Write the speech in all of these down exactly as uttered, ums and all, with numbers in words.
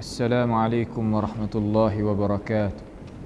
Assalamualaikum warahmatullahi wabarakatuh.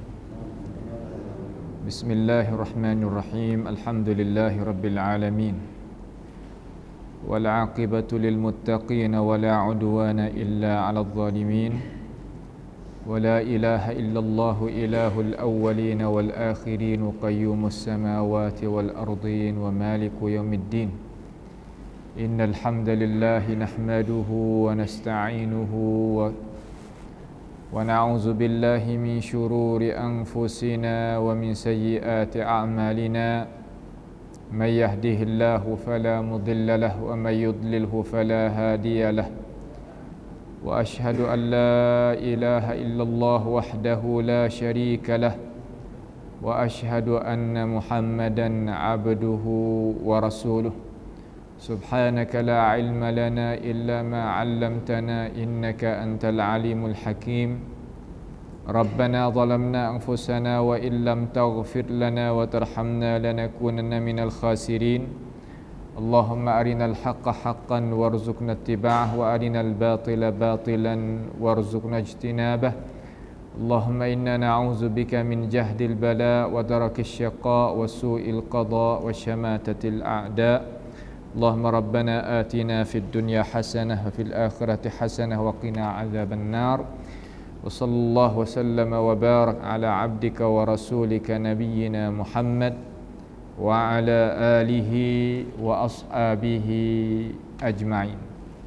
Bismillahirrahmanirrahim. Alhamdulillahi rabbil alamin. Wal aqibatu lil muttaqin wa la udwana illa 'alal zalimin. Wa la ilaha illallah ilahul awwalin wal akhirin qayyumus samawati wal ardin wa maliku yaumiddin. Innal hamdalillah nahmaduhu wa nasta'inuhu wa ونعوذ بالله من شرور أنفسنا ومن سيئات أعمالنا من يهده الله فلا مضل له ومن يضلله فلا هادي له وأشهد أن لا إله إلا الله وحده لا شريك له وأشهد أن محمدا عبده ورسوله سبحانك لا علم لنا إلا ما علمتنا إنك أنت العليم الحكيم ربنا ظلمنا أنفسنا وإن لم تغفر لنا وترحمنا لنكونن من الخاسرين اللهم أرنا الحق حقا وارزقنا اتباعه وأرنا الباطل باطلا وارزقنا اجتنابه اللهم إنا نعوذ بك من جهد البلاء ودرك الشقاء وسوء القضاء وشماتة الأعداء اللهم ربنا آتنا في الدنيا حسنة وفي الآخرة حسنة وقنا عذاب النار وصلى الله وسلم وبارك على عبدك ورسولك نبينا محمد وعلى آله وأصحابه أجمعين.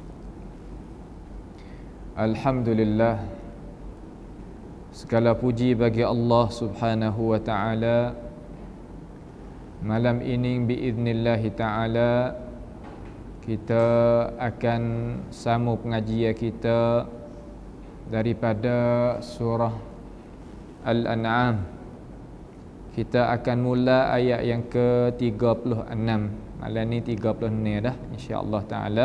Alhamdulillah, segala puji bagi Allah Subhanahu wa taala. Malam ini biiznillah taala kita akan sambung pengajian kita daripada surah Al-An'am. Kita akan mula ayat yang ke tiga puluh enam. Malam ni tiga puluh enam dah, insya-Allah taala.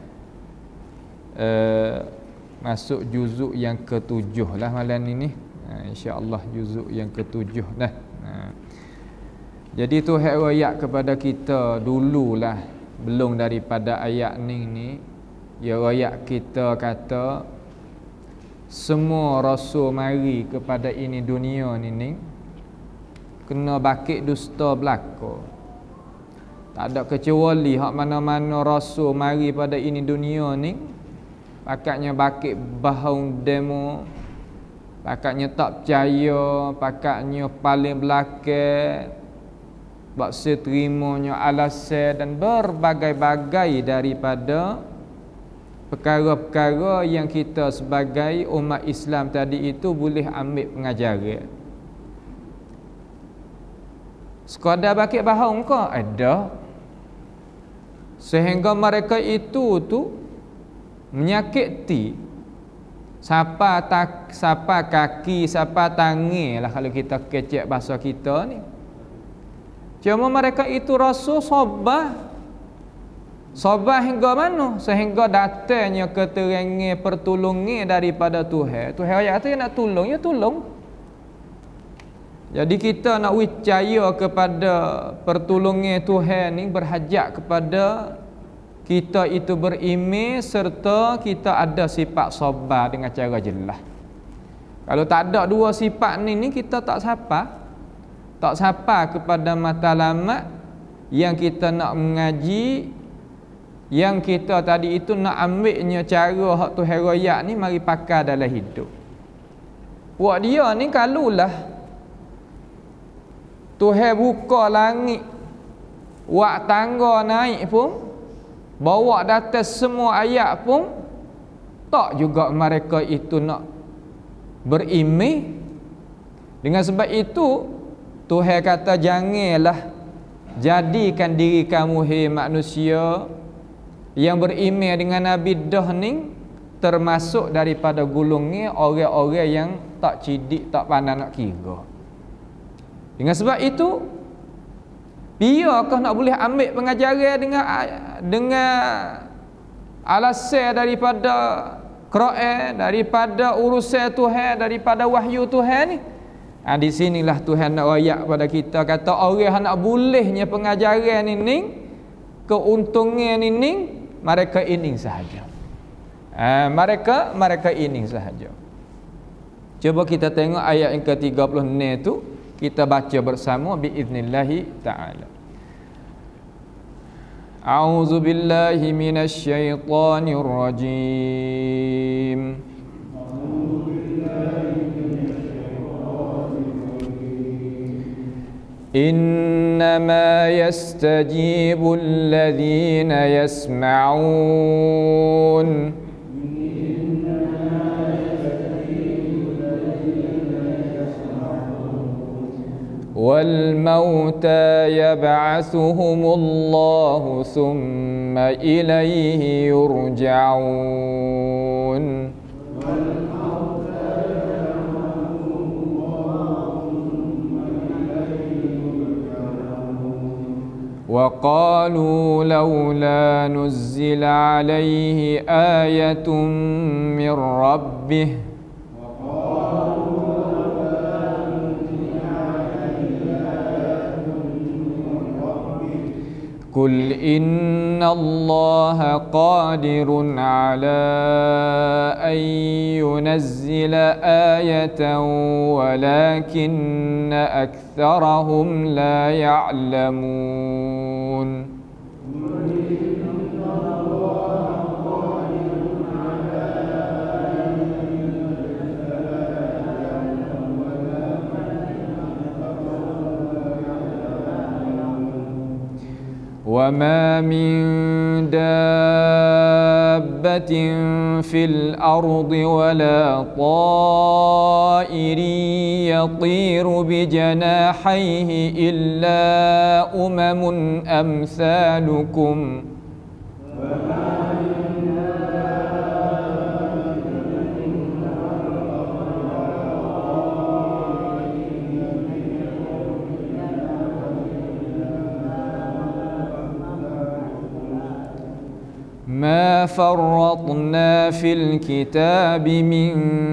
Uh, masuk juzuk yang ketujuh lah malam ni. Uh, insya-Allah juzuk yang ketujuh dah. Uh. Jadi Tuhan royak kepada kita dululah, belum daripada ayat ni ni, dia royak kita kata semua rasul mari kepada ini dunia ni ni kena bakit dusta belaka. Tak ada kecuali hak mana-mana rasul mari pada ini dunia ni pakatnya bakit bahang demo, pakatnya tak percaya, pakatnya paling belakang, bak seterimanya alasan dan berbagai-bagai daripada perkara-perkara yang kita sebagai umat Islam tadi itu boleh ambil pengajaran. Sekadar bakit bahang ke? Ada. Sehingga mereka itu tu menyakiti siapa tak, siapa kaki, siapa tangan lah kalau kita kecek bahasa kita ni. Cuma mereka itu rasul sabar. Sabar hingga mana? Sehingga datangnya keterangan pertolongan daripada Tuhan. Tuhan ayat kata nak tolong, ya tolong. Jadi kita nak percaya kepada pertolongan Tuhan ni berhajat kepada kita itu beriman serta kita ada sifat sabar dengan cara jelas. Kalau tak ada dua sifat ni ni kita tak sabar. Tak sapa kepada matlamat yang kita nak mengaji, yang kita tadi itu nak ambilnya cara hak Tuhan royak ni mari pakai dalam hidup. Buat dia ni kalulah Tuhan buka langit, buat tangga naik pun, bawa data semua ayat pun tak juga mereka itu nak beriman. Dengan sebab itu Tuhan kata janganlah jadikan diri kamu hai manusia yang beriman dengan Nabi dah ni termasuk daripada gulungnya orang-orang yang tak cidik, tak pandai nak kira. Dengan sebab itu biarkah nak boleh ambil pengajaran dengan dengan alasan daripada Quran, daripada urusan Tuhan, daripada wahyu Tuhan ni. Ha, di sinilah Tuhan nak royak pada kita kata orang nak bolehnya pengajaran ini, keuntungan ini mereka ini sahaja. Ha, mereka mereka ini sahaja. Cuba kita tengok ayat yang ke tiga puluh enam tu, kita baca bersama biiznillah taala. A'udzu billahi minasy syaithanir rajim. إنما يستجيب الذين يسمعون والموتى يبعثهم الله ثم إليه يرجعون وقالوا لولا نزل عليه آية من ربه قل إن الله قادر على أن ينزل آية ولكن أكثرهم لا يعلمون وما من دابة في الأرض ولا طائر يطير بجناحيه إلا أمم أمثالكم ما فرطنا في الكتاب من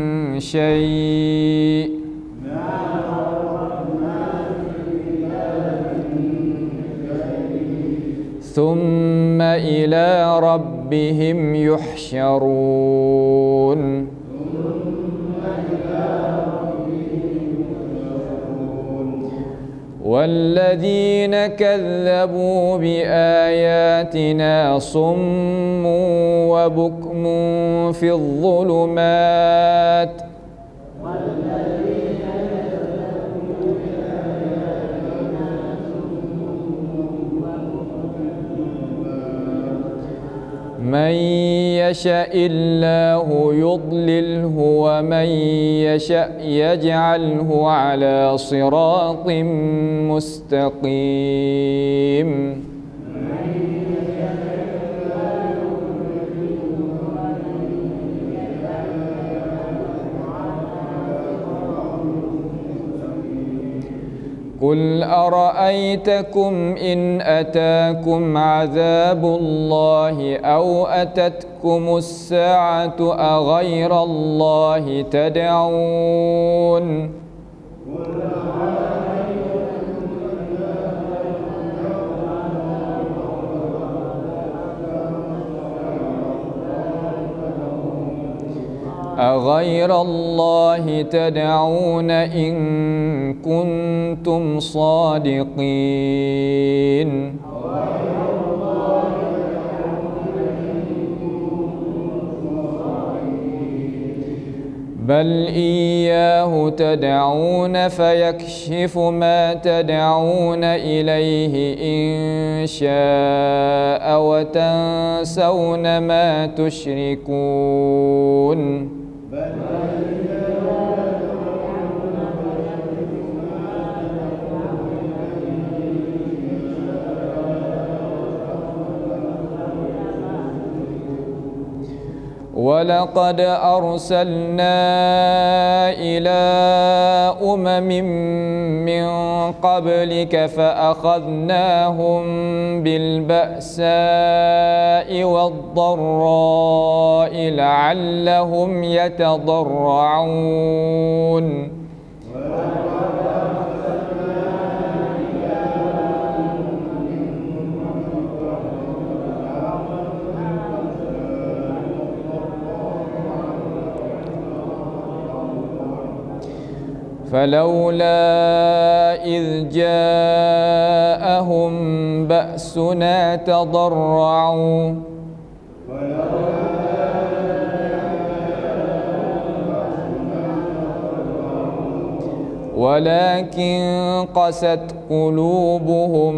شيء ثم إلى ربهم يحشرون والذين كذبوا بآياتنا صم وبكم في الظلمات من يشاء الله يضلله ومن يشاء يجعله على صراط مستقيم قل أرأيتكم إن أتاكم عذاب الله أو أتتكم الساعة أغير الله تدعون أغير الله تدعون إن كنتم صادقين بل إياه تدعون فيكشف ما تدعون إليه إن شاء وتنسون ما تشركون ولقد أرسلنا إلى أمم من قبلك فأخذناهم بالبأساء والضراء لعلهم يتضرعون فلولا إذ جاءهم بأسنا تضرعوا ولكن قست قلوبهم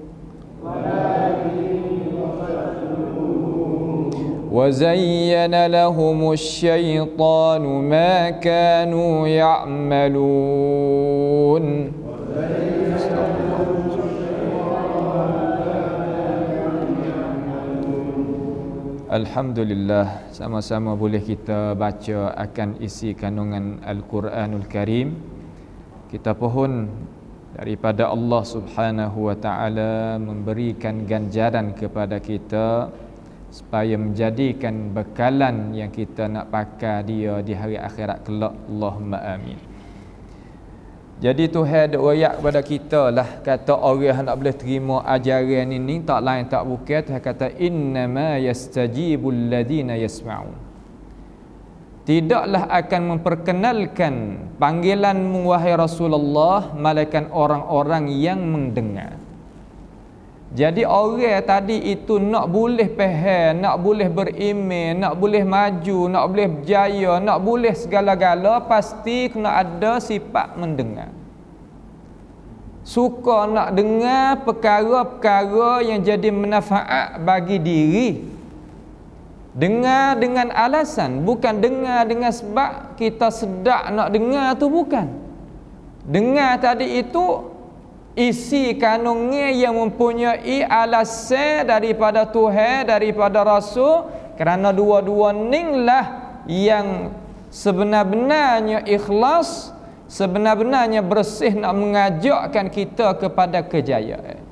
وزين لهم الشيطان ما كانوا يعملون. Alhamdulillah, sama-sama boleh kita baca akan isi kandungan Al-Quranul Karim. Kita pohon daripada Allah Subhanahu wa taala memberikan ganjaran kepada kita supaya menjadikan bekalan yang kita nak pakai dia di hari akhirat kelak. Allahumma amin. Jadi Tuhan dak royak kepada kita lah, kata orang nak boleh terima ajaran ini tak lain tak bukan Tuhan kata innama yastajibul ladina yasma'un. Tidaklah akan memperkenalkan panggilanmu wahai Rasulullah malaikat orang-orang yang mendengar. Jadi orang tadi itu nak boleh faham, nak boleh beriman, nak boleh maju, nak boleh berjaya, nak boleh segala-gala, pasti kena ada sifat mendengar. Suka nak dengar perkara-perkara yang jadi manfaat bagi diri. Dengar dengan alasan, bukan dengar dengan sebab kita sedak nak dengar tu, bukan. Dengar tadi itu isi kanunnya yang mempunyai alasan daripada Tuhan, daripada Rasul, kerana dua-dua ningslah yang sebenar-benarnya ikhlas, sebenar-benarnya bersih nak mengajakkan kita kepada kejayaan.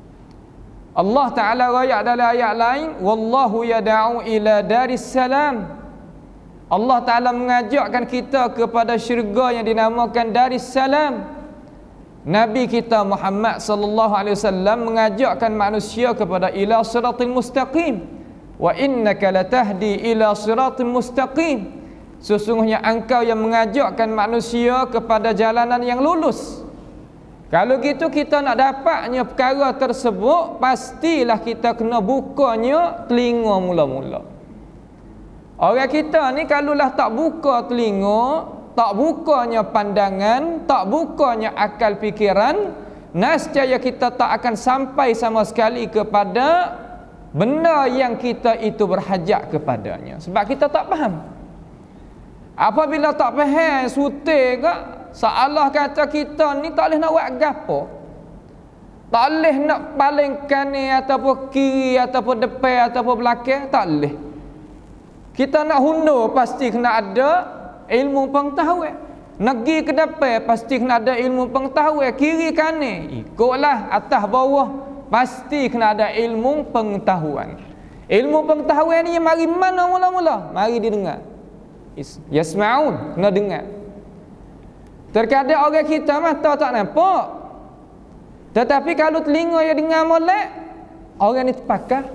Allah Ta'ala rayak dalam ayat lain, wallahu yada'u ila daris salam. Allah Ta'ala mengajakkan kita kepada syurga yang dinamakan daris salam. Nabi kita Muhammad sallallahu alaihi wasallam mengajakkan manusia kepada ila siratal mustaqim. Wa innaka latahdi ila siratal mustaqim. Sesungguhnya engkau yang mengajakkan manusia kepada jalanan yang lurus. Kalau gitu kita nak dapatnya perkara tersebut, pastilah kita kena bukanya telinga mula-mula. Orang kita ni kalaulah tak buka telinga, tak bukanya pandangan, tak bukanya akal fikiran, nescaya kita tak akan sampai sama sekali kepada benda yang kita itu berhajat kepadanya. Sebab kita tak faham. Apabila tak faham, sutir ke, seolah kata kita ni tak boleh nak buat gapo. Tak boleh nak paling kanan ataupun kiri ataupun depan ataupun belakang, tak boleh. Kita nak hundur pasti kena ada ilmu pengetahuan. Negi ke depan pasti kena ada ilmu pengetahuan. Kiri kanan ikutlah, atas bawah pasti kena ada ilmu pengetahuan. Ilmu pengetahuan ni mari mana mula-mula? Mari didengar. Yasma'un, kena dengar. Terkadang orang kita mata tak nampak, tetapi kalau telinga yang dengar molek, orang ni terpakar.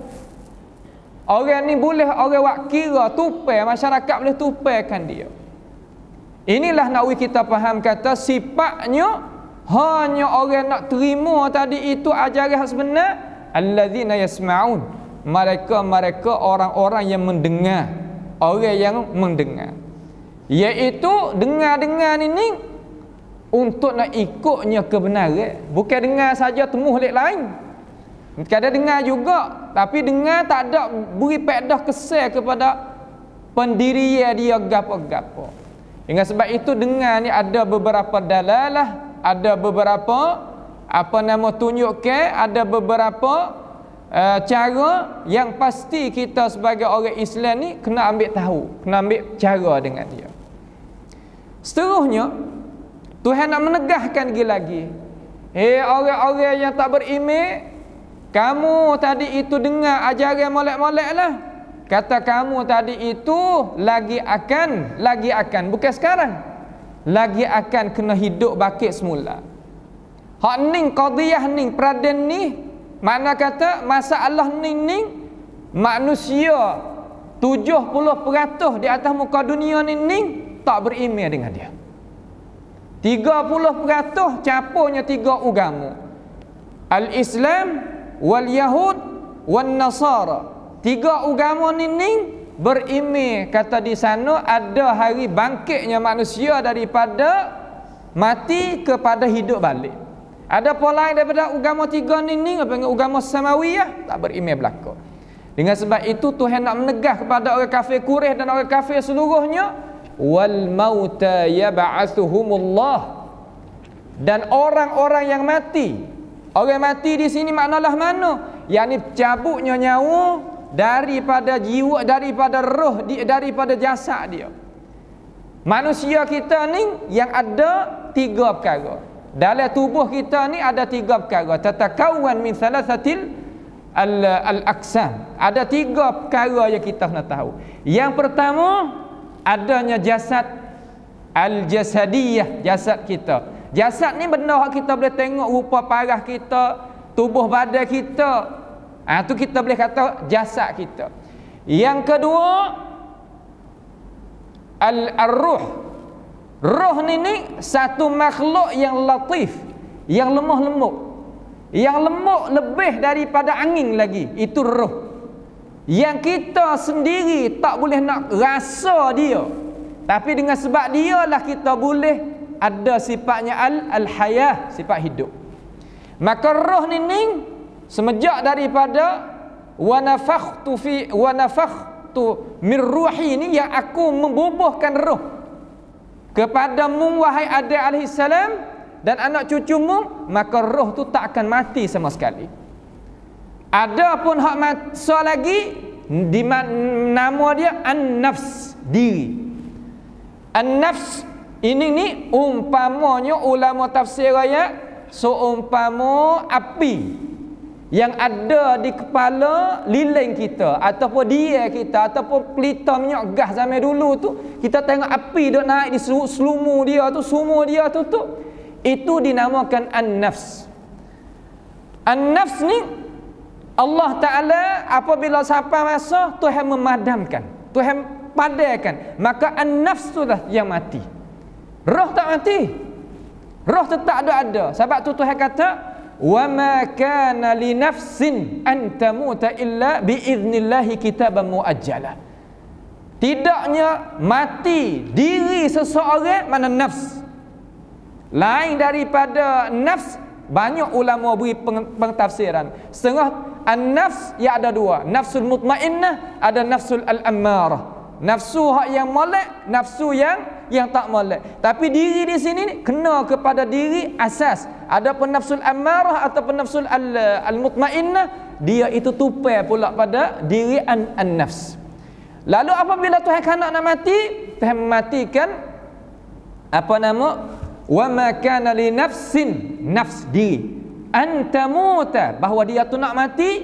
Orang ni boleh orang wak kira tupai, masyarakat boleh tupaikan dia. Inilah nak kita faham kata sifatnya hanya orang nak terima tadi itu ajaran sebenar, allazina yasma'un. Mereka-mereka orang-orang yang mendengar, orang yang mendengar. Iaitu dengar-dengar ini untuk nak ikutnya kebenaran, bukan dengar saja temuh lek lain. Kadang dengar juga, tapi dengar tak ada beri faedah kesan kepada pendirian dia gapo-gapo. Dengan sebab itu dengar ni ada beberapa dalalah, ada beberapa apa nama tunjukkan, ada beberapa uh, cara yang pasti kita sebagai orang Islam ni kena ambil tahu, kena ambil cara dengan dia. Seterusnya Tuhan nak menegahkan lagi. Hei orang-orang yang tak beriman, kamu tadi itu dengar ajaran molek-molek lah. Kata kamu tadi itu lagi akan, lagi akan, bukan sekarang, lagi akan kena hidup bakit semula. Hak ning qadiyah ning peraden ni, mana kata masalah ning ning manusia tujuh puluh peratus di atas muka dunia ni ning tak beriman dengan dia. tiga puluh peratus campurnya tiga agama. Al-Islam wal Yahud wan Nasara. Tiga agama ni ni berimej kata di sana ada hari bangkitnya manusia daripada mati kepada hidup balik. Ada pola lain daripada agama tiga ni ni apa agama samawiyah tak berimej berlaku. Dengan sebab itu Tuhan nak menegah kepada orang kafir Quraisy dan orang kafir seluruhnya, wal mauta yab'atsuhumullah, dan orang-orang yang mati. Orang mati di sini maknalah mana? Yakni cabutnya nyawa daripada jiwa, daripada roh, daripada jasad dia. Manusia kita ni yang ada tiga perkara. Dalam tubuh kita ni ada tiga perkara. Tatakawwan min thalathatil al-aqsam. Ada tiga perkara yang kita nak tahu. Yang pertama, adanya jasad al-jasadiyah, jasad kita. Jasad ni benda yang kita boleh tengok rupa parah kita, tubuh badan kita. Ah tu kita boleh kata jasad kita. Yang kedua, al-ruh. Roh ni ni satu makhluk yang latif, yang lemah lembut. Yang lembut lebih daripada angin lagi, itu roh. Yang kita sendiri tak boleh nak rasa dia, tapi dengan sebab dia lah kita boleh ada sifatnya al-hayah, sifat hidup. Maka roh ni ni semenjak daripada wa nafakhtu fi wa nafakhtu min ruhi ni, yang aku membubuhkan roh kepadamu wahai Adam alaihi salam dan anak cucumu, maka roh tu tak akan mati sama sekali. Ada pun hak mati lagi di nama dia an-nafs, diri. An-nafs ini ni umpamanya ulama tafsir ayat seumpama api yang ada di kepala lilin kita ataupun dia kita ataupun pelita minyak gas zaman dulu tu, kita tengok api duk naik di selumu dia tu, sumur dia tu tu, itu dinamakan an-nafs. An-nafs ni Allah Ta'ala apabila sampai masa Tuhan memadamkan, Tuhan padamkan, maka an-nafs tu lah yang mati. Roh tak mati, roh tetap ada ada. Sebab tu Tuhan kata wa ma kana li nafsin an tamuta illa bi idznillah kitaban muajjalah. Tidaknya mati diri seseorang, mana nafs lain daripada nafs. Banyak ulama beri pentafsiran. Setengah an-nafs ya ada dua, nafsul mutmainnah, ada nafsul al-ammarah. Nafsu hak yang molek, nafsu yang yang tak molek. Tapi diri di sini kena kepada diri asas. Adapun nafsul ammarah ataupun nafsul al-mutmainnah, dia itu tupai pula pada diri an-nafs. Lalu apabila Tuhan kanak nak mati, Tuhan mematikan apa nama? Wa ma kana li nafsin, nafs diri, an tamuta, bahawa dia tu nak mati,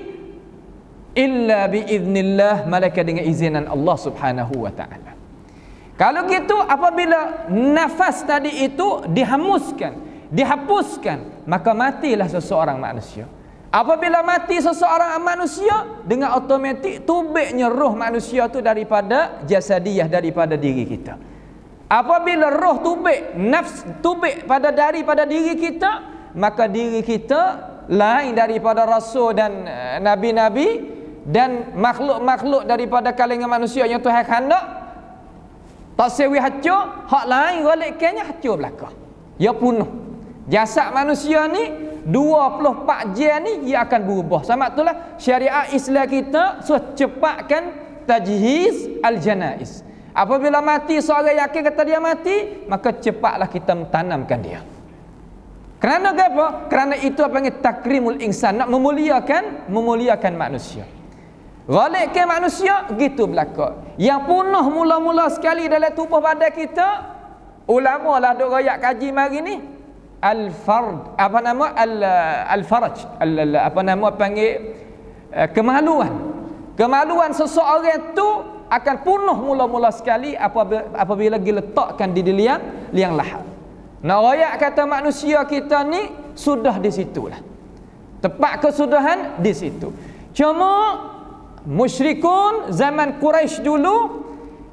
illa bi idznillah, malaikat dengan izinan Allah Subhanahu wa taala. Kalau gitu apabila nafas tadi itu dihamuskan, dihapuskan, maka matilah seseorang manusia. Apabila mati seseorang manusia, dengan automatik tubiknya roh manusia tu daripada jasadiyah, daripada diri kita. Apabila roh tubik, nafs tubik pada daripada diri kita, maka diri kita lain daripada rasul dan uh, nabi-nabi dan makhluk-makhluk daripada kalangan manusia yang Tuhan hendak tak sewi hancur, hak lain golekannya hancur belaka. Ya punuh. Jasad manusia ni dua puluh empat jam ni ia akan berubah. Sama itulah syariat Islam kita suruh cepatkan tajhiz al-janaiz. Apabila mati seorang yakin kata dia mati, maka cepatlah kita mentanamkan dia. Kerana apa? Kerana itu apa panggil takrimul insan, nak memuliakan memuliakan manusia. Ghalikkan manusia gitu belaka. Yang punah mula-mula sekali dalam tubuh badan kita, ulama lah duk royak kaji mari ni, al-fard, apa nama al al-faraj, al, apa nama panggil uh, kemaluan. Kemaluan seseorang tu akan punah mula-mula sekali apabila, apabila diletakkan di liang liang lahat. Nak royak kata manusia kita ni sudah di situlah. Tepat kesudahan di situ. Cuma musyrikun zaman Quraisy dulu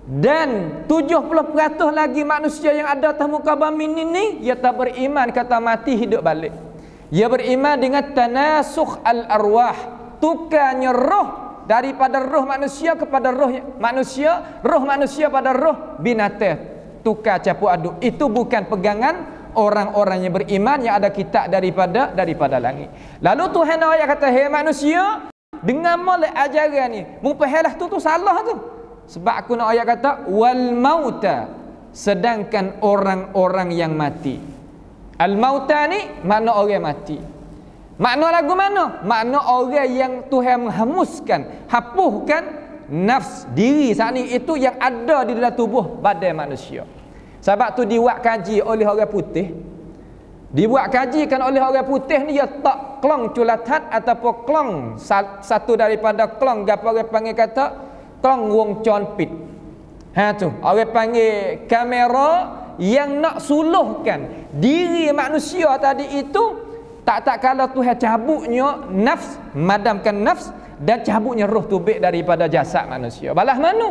Dan tujuh puluh peratus lagi manusia yang ada atas muka bumi ini, ia tak beriman kata mati hidup balik. Ia beriman dengan tanasukh al-arwah, tukarnya roh daripada roh manusia kepada roh manusia, roh manusia pada roh binatang, tukar campur aduk. Itu bukan pegangan orang-orang yang beriman yang ada kitab daripada daripada langit. Lalu Tuhan ayat kata, "Hei manusia, dengan molek ajaran ni, mupahalah tu tu salah tu." Sebab aku nak ayat kata wal mauta, sedangkan orang-orang yang mati. Al mauta ni makna orang mati. Makna lagu mana? Makna orang yang Tuhan menghanguskan, hapuskan nafs diri saat ni itu yang ada di dalam tubuh badan manusia. Sebab tu dibuat kaji oleh orang putih. Dibuat kaji kan oleh orang putih ni, dia tak kelong culatat ataupun kelong satu daripada kelong gapo orang panggil kata kelong wong conpit. Ha tu, orang panggil kamera yang nak suluhkan diri manusia tadi itu. Tak tak kalau Tuhan cabutnya nafs, madamkan nafs dan cabutnya roh tubik daripada jasad manusia. Balas mana?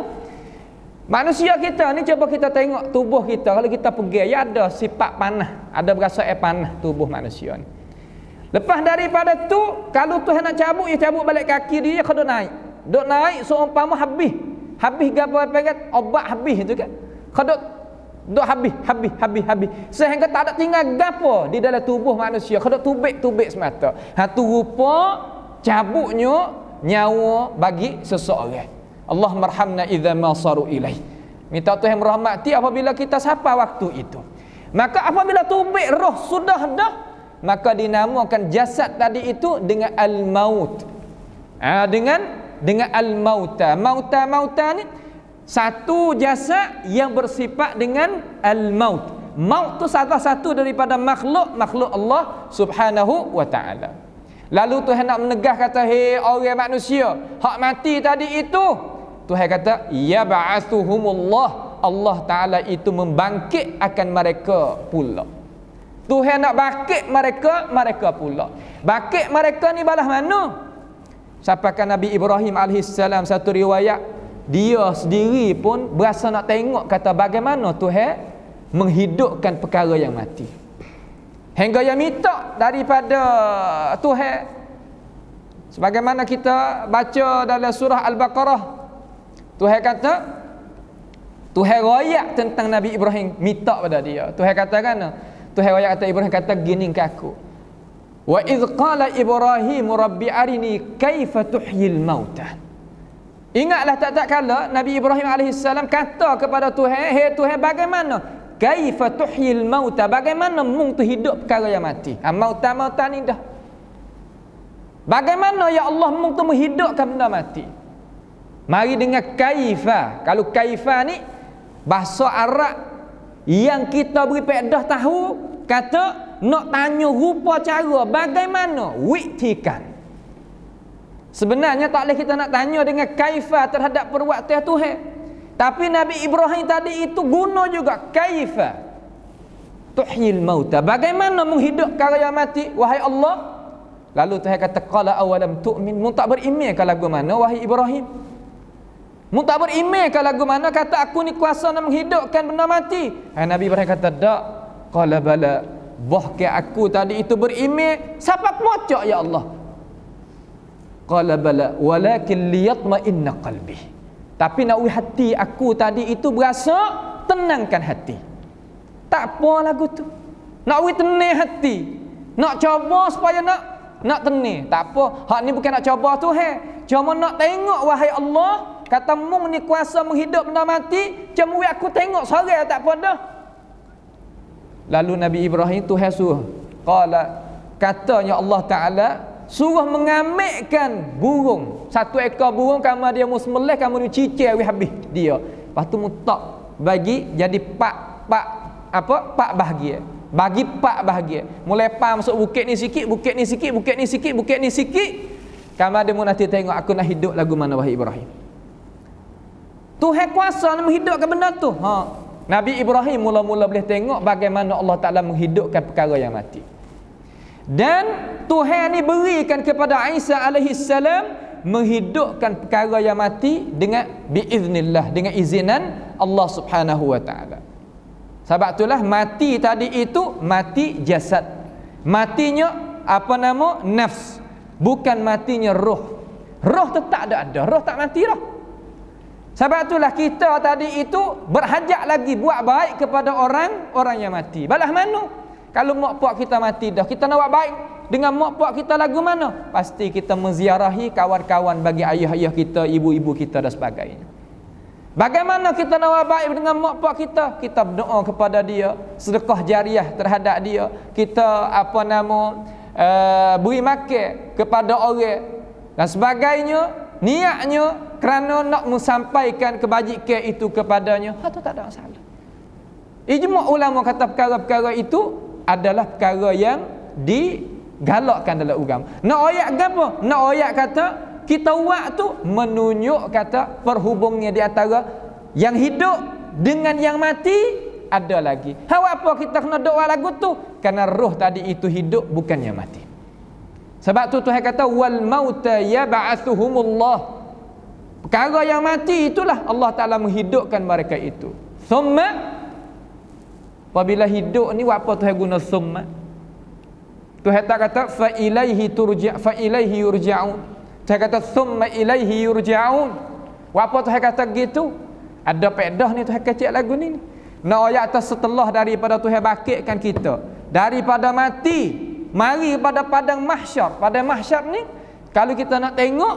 Manusia kita ni cuba kita tengok tubuh kita, kalau kita pergi ya ada sifat panah, ada berasa air panah tubuh manusia ni. Lepas daripada tu kalau Tuhan nak cabut, ya cabut balik kaki dia kena naik. Duk naik seumpama habis. Habis gapo panggil obat habis tu kan. Kena duk habis, habis, habis, habis. Sehingga tak ada tinggal gapo di dalam tubuh manusia. Kena tubik-tubik semata. Ha tu rupa cabutnya nyawa bagi seseorang. Allah marhamna idza ma saru ilaih. Minta Tuhan merahmati apabila kita sampai waktu itu. Maka apabila tubik roh sudah dah, maka dinamakan jasad tadi itu dengan al-maut. Ah ha, dengan dengan al-mauta. Mauta mauta ni satu jasad yang bersifat dengan al-maut. Maut tu salah satu daripada makhluk makhluk Allah Subhanahu wa taala. Lalu Tuhan nak menegah kata, "Hei orang manusia, hak mati tadi itu," Tuhan kata, "Ya ba'athuhumullah." Allah Taala itu membangkit akan mereka pula. Tuhan nak bangkit mereka, mereka pula. Bangkit mereka ni balas mana? Sampaikan Nabi Ibrahim alaihissalam satu riwayat, dia sendiri pun berasa nak tengok kata bagaimana Tuhan menghidupkan perkara yang mati. Hingga yang minta daripada Tuhan, sebagaimana kita baca dalam surah Al-Baqarah, Tuhan kata, Tuhan royak tentang Nabi Ibrahim, minta pada dia. Tuhan kata kan, Tuhan royak kata Ibrahim kata gini ke aku, "Wa idh qala Ibrahim rabbi arini kaifa tuhyil mauta." Ingatlah tak tak kala Nabi Ibrahim alaihissalam kata kepada Tuhan, "Hei Tuhan, bagaimana kaifa tuhyil mauta, bagaimana mung tu hidup perkara yang mati." Ha, mauta mauta ni dah. Bagaimana ya Allah mung tu menghidupkan benda mati? Mari dengan kaifa. Kalau kaifa ni bahasa Arab yang kita beri pedah tahu, kata nak tanya rupa cara bagaimana, wiktikan. Sebenarnya tak boleh kita nak tanya dengan kaifa terhadap perbuatan Tuhan. Tapi Nabi Ibrahim tadi itu guna juga kaifa tuhyil mauta, bagaimana menghidup perkara yang mati wahai Allah. Lalu Tuhan kata, qala awalam tu'min, mu tak beriman ke lagu mana wahai Ibrahim? Mu tak beriman ke lagu mana kata aku ni kuasa nak menghidupkan benda mati? Hai Nabi Ibrahim kata, dak. Qala bala, bahkan aku tadi itu beriman. Siapa pocok ya Allah? Qala bala walakin liyatma'inna qalbi, tapi nak hati aku tadi itu berasa tenangkan hati. Tak apa lagu tu. Nak wi tenang hati. Nak cuba supaya nak nak tenang. Tak apa. Hak ni bukan nak cuba tu he. Cuma nak tengok wahai Allah, kata mung ni kuasa menghidup benda mati, cuma wi aku tengok sorang tak apa dah. Lalu Nabi Ibrahim tu suruh. Qala, katanya Allah Taala suruh mengambilkan burung, satu ekor burung, kamu dia mau sembelih, kamu dia cicir habis dia. Lepas tu mutak bagi jadi pak pak apa? Pak bahagia. Bagi pak bahagia. Mulai pa masuk bukit ni sikit, bukit ni sikit, bukit ni sikit, bukit ni sikit. Kamu dia mau nanti tengok aku nak hidup lagu mana wahai Ibrahim. Tuhan kuasa nak menghidupkan benda tu. Ha. Nabi Ibrahim mula-mula boleh tengok bagaimana Allah Taala menghidupkan perkara yang mati. Dan Tuhan ni berikan kepada Isa alaihi salam menghidupkan perkara yang mati dengan biiznillah, dengan izinan Allah Subhanahu wa taala. Sebab itulah mati tadi itu mati jasad. Matinya apa nama? Nafs. Bukan matinya roh. Roh tetap ada ada, roh tak mati dah. Sebab itulah kita tadi itu berhajat lagi buat baik kepada orang orang yang mati. Balah mana? Kalau mak pak kita mati dah, kita nak buat baik dengan mak pak kita lagu mana? Pasti kita menziarahi kawan-kawan bagi ayah-ayah kita, ibu-ibu kita dan sebagainya. Bagaimana kita nak buat baik dengan mak pak kita? Kita berdoa kepada dia, sedekah jariah terhadap dia. Kita apa nama uh, beri makan kepada orang dan sebagainya. Niatnya kerana nak menyampaikan kebajikan itu kepadanya, itu tak ada masalah. Ijma' ulama kata perkara-perkara itu adalah perkara yang digalakkan dalam agama. Nak ayat apa? Nak ayat kata kita buat tu menunjuk kata perhubungnya di antara yang hidup dengan yang mati ada lagi. Hawa apa kita kena doa lagu tu? Kerana roh tadi itu hidup bukannya mati. Sebab tu Tuhan kata wal mauta yab'atsuhumullah. Perkara yang mati itulah Allah Taala menghidupkan mereka itu. Thumma, apabila hidup ni apa Tuhan guna thumma? Tuhan tak kata fa ilaihi turja' fa ilaihi yurja'un. Tuhan kata thumma ilaihi yurja'un. Apa Tuhan kata gitu? Ada pedah ni Tuhan kecil lagu ni. Nak ayat atas setelah daripada Tuhan bakitkan kita daripada mati, mari pada padang mahsyar. Padang mahsyar ni kalau kita nak tengok,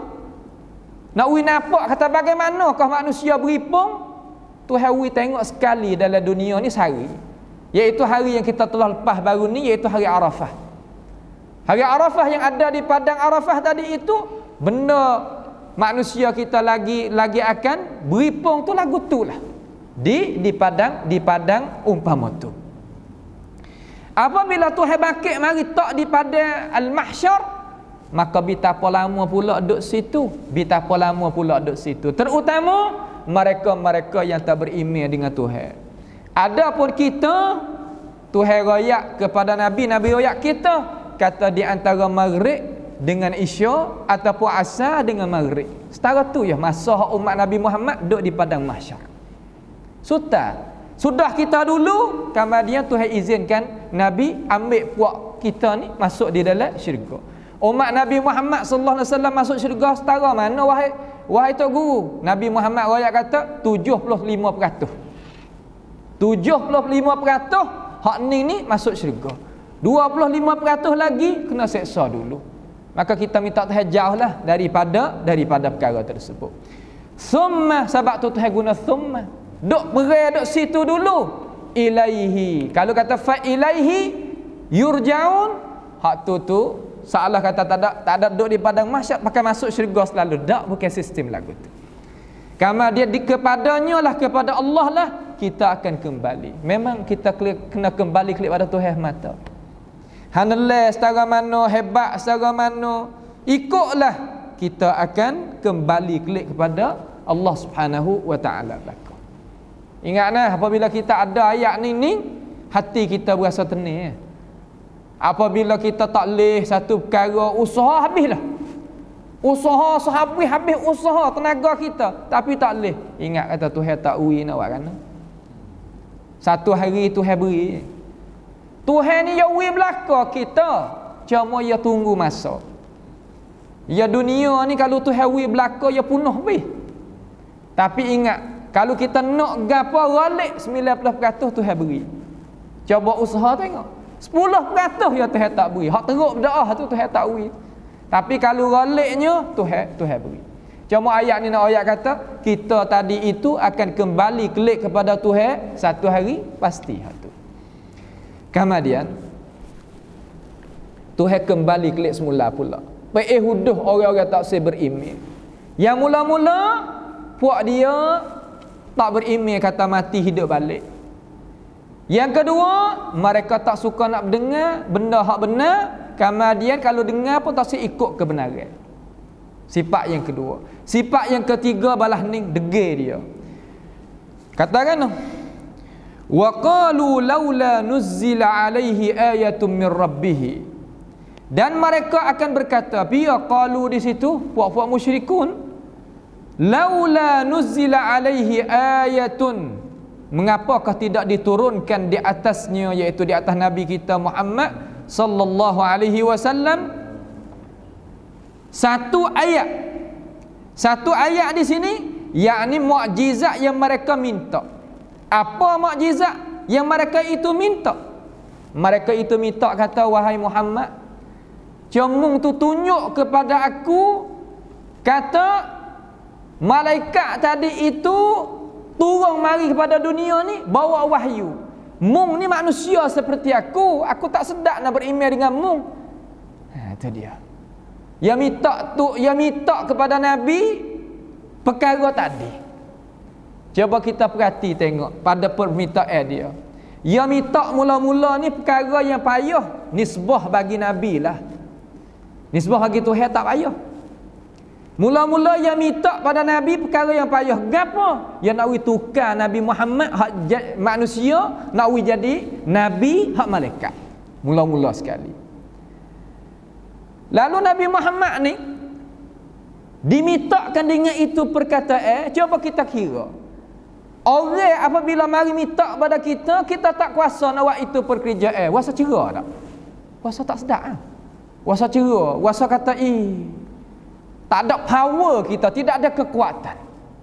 nak wi nampak kata bagaimanakah manusia beripung, Tuhan wi tengok sekali dalam dunia ni sehari, iaitu hari yang kita telah lepas baru ni, iaitu hari Arafah. Hari Arafah yang ada di padang Arafah tadi itu benda manusia kita lagi lagi akan beripung tu lagu tu lah di di padang di padang umpama tu. Apabila Tuhan bakit mari tak di padang al-mahsyar, maka betapa lama pula duduk situ, betapa lama pula duduk situ, terutama mereka-mereka yang tak beriman dengan Tuhan. Adapun kita, Tuhan royak kepada Nabi, Nabi royak kita, kata di antara maghrib dengan isya ataupun asar dengan maghrib. Setara tu ya masa umat Nabi Muhammad duduk di padang mahsyar. Sudah Sudah kita dulu, kemudian Tuhan izinkan Nabi ambil puak kita ni masuk di dalam syurga. Umat Nabi Muhammad sallallahu alaihi wasallam masuk syurga setara mana wahai wahai tok guru? Nabi Muhammad royak kata tujuh puluh lima peratus. tujuh puluh lima peratus hak ni ni masuk syurga. dua puluh lima peratus lagi kena seksa dulu. Maka kita minta Tuhan jauhlah daripada daripada perkara tersebut. Summa, sebab tu Tuhan guna summa. Duk berai duk situ dulu. Ilaihi. Kalau kata fa ilaihi yurja'un, hak tu tu seolah kata tak ada tak ada duk di padang mahsyar maka masuk syurga selalu. Tak, bukan sistem lagu tu. Karena dia di kepadanya lah, kepada Allah lah kita akan kembali. Memang kita kena kembali kepada Tuhan mata. Hanallah setara mana hebat, setara mana ikutlah kita akan kembali klik kepada Allah Subhanahu wa taala belaka. Ingatlah apabila kita ada ayat ni ni, hati kita berasa tenang. Apabila kita tak leh satu perkara, usaha habislah. Usaha sehabis habis usaha tenaga kita, tapi tak leh. Ingat kata Tuhan tak ui nak buat kan. Satu hari Tuhan beri. Tuhan ni ya ui belaka kita, cuma ya tunggu masa. Ya dunia ni kalau Tuhan ui belaka ya punah habis. Tapi ingat, kalau kita nak gapo galik sembilan puluh peratus Tuhan beri. Cuba usaha tengok. sepuluh peratus ya Tuhan tak beri. Hak teruk berdoa tu Tuhan tak beri. Tapi kalau galiknya Tuhan Tuhan beri. Cuma ayat ni nak ayat kata kita tadi itu akan kembali kelik kepada Tuhan satu hari pasti hak tu. Kemudian Tuhan kembali kelik semula pula. Pe huduh orang-orang tak se beriman. Yang mula-mula puak dia tak beriman kata mati hidup balik. Yang kedua, mereka tak suka nak dengar benda hak benar, kemudian kalau dengar pun tak ikut kebenaran. Sifat yang kedua. Sifat yang ketiga balah ning degil dia. Katakan wa qalu laula nuzzila alaihi ayatun min rabbih. Dan mereka akan berkata, biya qalu di situ puak-puak musyrikun, laula nuzila alaihi ayatun, mengapakah tidak diturunkan di atasnya, iaitu di atas Nabi kita Muhammad sallallahu alaihi wasallam, satu ayat. Satu ayat di sini yakni mukjizat yang mereka minta. Apa mukjizat yang mereka itu minta? Mereka itu minta, kata, wahai Muhammad, cemung tu tunjuk kepada aku, kata, malaikat tadi itu turun mari kepada dunia ni bawa wahyu. Mung ni manusia seperti aku, aku tak sedap nak beriman dengan mung. Ha, itu dia. Yang minta tu, yang minta kepada Nabi perkara tadi. Cuba kita perhati tengok pada permintaan dia. Yang minta mula-mula ni perkara yang payah, nisbah bagi Nabi lah. Nisbah bagi Tuhan tak payah. Mula-mula yang minta pada Nabi perkara yang payah. Gapo? Yang nak tukar Nabi Muhammad hak manusia, nak jadi Nabi hak malaikat. Mula-mula sekali. Lalu Nabi Muhammad ni dimintakan dengan itu perkataan. Cuba kita kira, orang apabila mari minta pada kita, kita tak kuasa nak buat itu pekerjaan, wasa cerah tak? Wasa tak sedap ah. Wasa cerah, wasa kata ih, tak ada power kita, tidak ada kekuatan.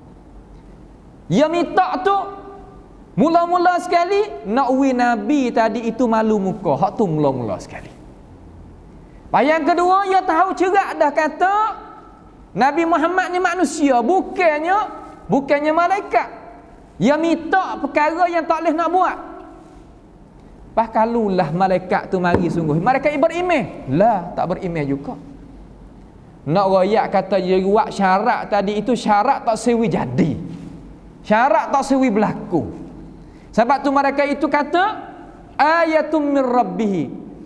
Yang minta tu mula-mula sekali nak wi Nabi tadi itu malu muka, hak tu mula-mula sekali. Yang kedua, ia tahu cerak dah kata Nabi Muhammad ni manusia, bukannya bukannya malaikat. Ia minta perkara yang tak boleh nak buat. Pas kalulah malaikat tu mari sungguh, malaikat beriman, lah tak beriman juga. Nak royak kata dia buat syarat tadi itu syarat tak sewi jadi, syarat tak sewi berlaku. Sebab tu mereka itu kata ayatum min rabbihi,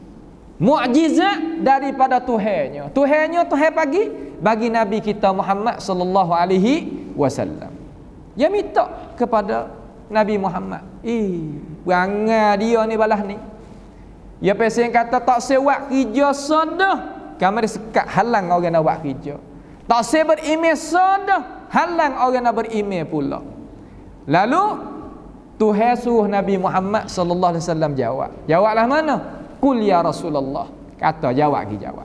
mukjizat daripada Tuhannya. Tuhannya Tuhan bagi bagi Nabi kita Muhammad sallallahu alaihi wasallam. Dia minta kepada Nabi Muhammad. Eh, berangan dia ni balas ni. Dia pesen kata tak sewak kerja sodah, kami sekat halang orang nak buat kerja. Tak se berimeh sodah, halang orang nak berimeh pula. Lalu Tuhan suruh Nabi Muhammad sallallahu alaihi wasallam jawab. Jawablah mana? Qul ya Rasulullah. Kata jawab lagi jawab.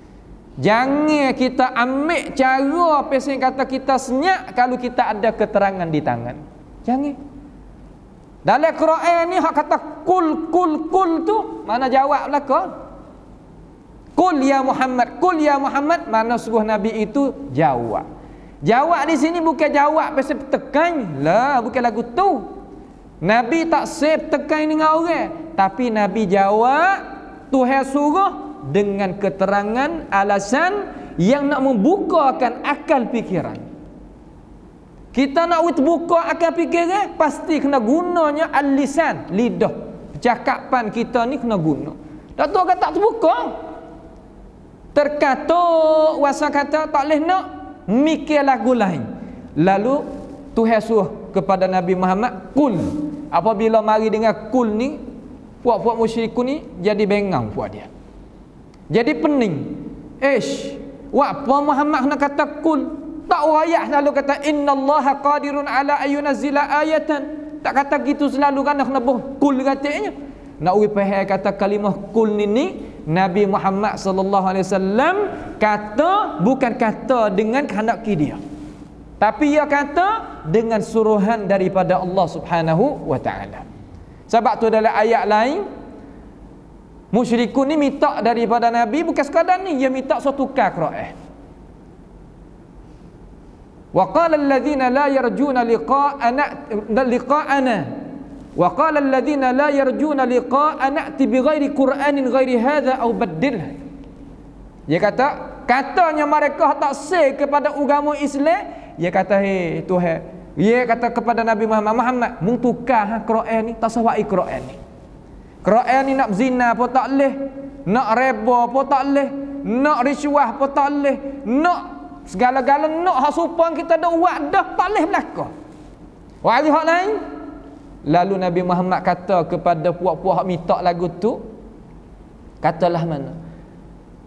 Jangan kita ambil cara pesen kata kita senyap kalau kita ada keterangan di tangan. Jangan. Dalam Quran ni hak kata kul kul kul tu mana jawab belaka? Qul ya Muhammad, qul ya Muhammad, mana suruh Nabi itu jawab. Jawab di sini bukan jawab pesen tekan lah, bukan lagu tu. Nabi tak save tekan dengan orang, tapi Nabi jawab Tuhan suruh dengan keterangan alasan yang nak membukakan akal fikiran. Kita nak buka akal fikiran, pasti kena gunanya al-lisan, lidah. Percakapan kita ni kena guna. Tak tahu kata tak terbuka. Terkatuk wasa kata tak boleh nak mikir lagu lain. Lalu Tuhan suruh kepada Nabi Muhammad, kul. Apabila mari dengan kul ni, puak-puak musyrikun ni jadi bengang puak dia. Jadi pening. Ish, apa Muhammad nak kata kul? Tak wayak selalu kata innallaha qadirun ala ayyunazila ayatan. Tak kata gitu selalu kan nak nabuh kul katanya. Nak uwi faham kata kalimah kul ni, ni Nabi Muhammad sallallahu alaihi wasallam kata bukan kata dengan kehendak dia. Tapi ia kata dengan suruhan daripada Allah Subhanahu wa taala. Sebab tu dalam ayat lain musyrikun ni minta daripada Nabi bukan sekadar ni, dia minta suatu tukar Quran. Wa qala alladhina la yarjuna liqa'ana liqa'ana wa qala alladhina la yarjuna liqa'ana ati bighairi Qur'anin ghairi hadza aw baddil. Dia kata katanya mereka tak say kepada agama Islam, dia kata hei Tuhan, dia kata kepada Nabi Muhammad, Muhammad mung tukar ha Quran ni, tak sawai Quran ni. Quran ni nak zina pun tak leh, nak reba pun tak leh, nak riswah pun tak leh, nak segala-gala nak hak supang kita dah buat dah tak leh belaka. Wali hak lain. Lalu Nabi Muhammad kata kepada puak-puak hak minta lagu tu, katalah mana?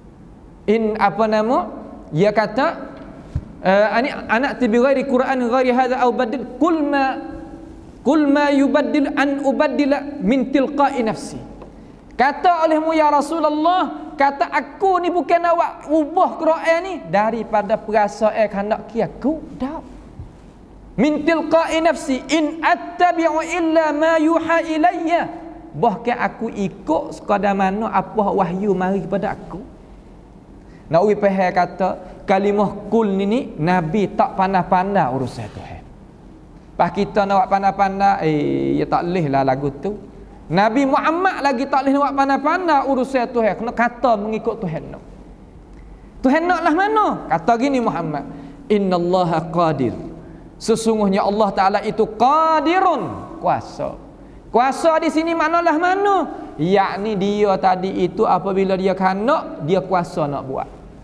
in apa nama dia kata uh, ani anak tibi ghairi Quran ghairi hadza au badil qul ma qul ma yubaddil an ubaddila min tilqa'i nafsi. Kata olehmu ya Rasulullah, kata aku ni bukan awak ubah Quran ni daripada perasaan hendak ki aku dak. Min tilqa'i nafsi in attabi'u illa ma yuha ilayya. Bahkan aku ikut sekadar mana apa wahyu mari kepada aku. Nak uji faham kata kalimah kul ni ni Nabi tak pandai-pandai urusan Tuhan. Pas kita nak buat pandai-pandai, eh ya tak leh lah lagu tu. Nabi Muhammad lagi tak leh nak buat pandai-pandai urusan Tuhan. Kena kata mengikut Tuhan nak. Tuhan nak lah mana? Kata gini Muhammad, innallaha qadir. Sesungguhnya Allah Ta'ala itu qadirun, kuasa. Kuasa di sini maknalah mana? Yakni dia tadi itu apabila dia kandak, dia kuasa nak buat.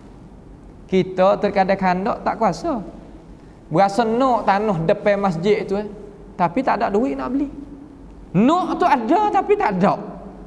Kita terkadang kandak tak kuasa. Berasa nak tanah depan masjid tu eh, tapi tak ada duit nak beli. Nak tu ada tapi tak ada.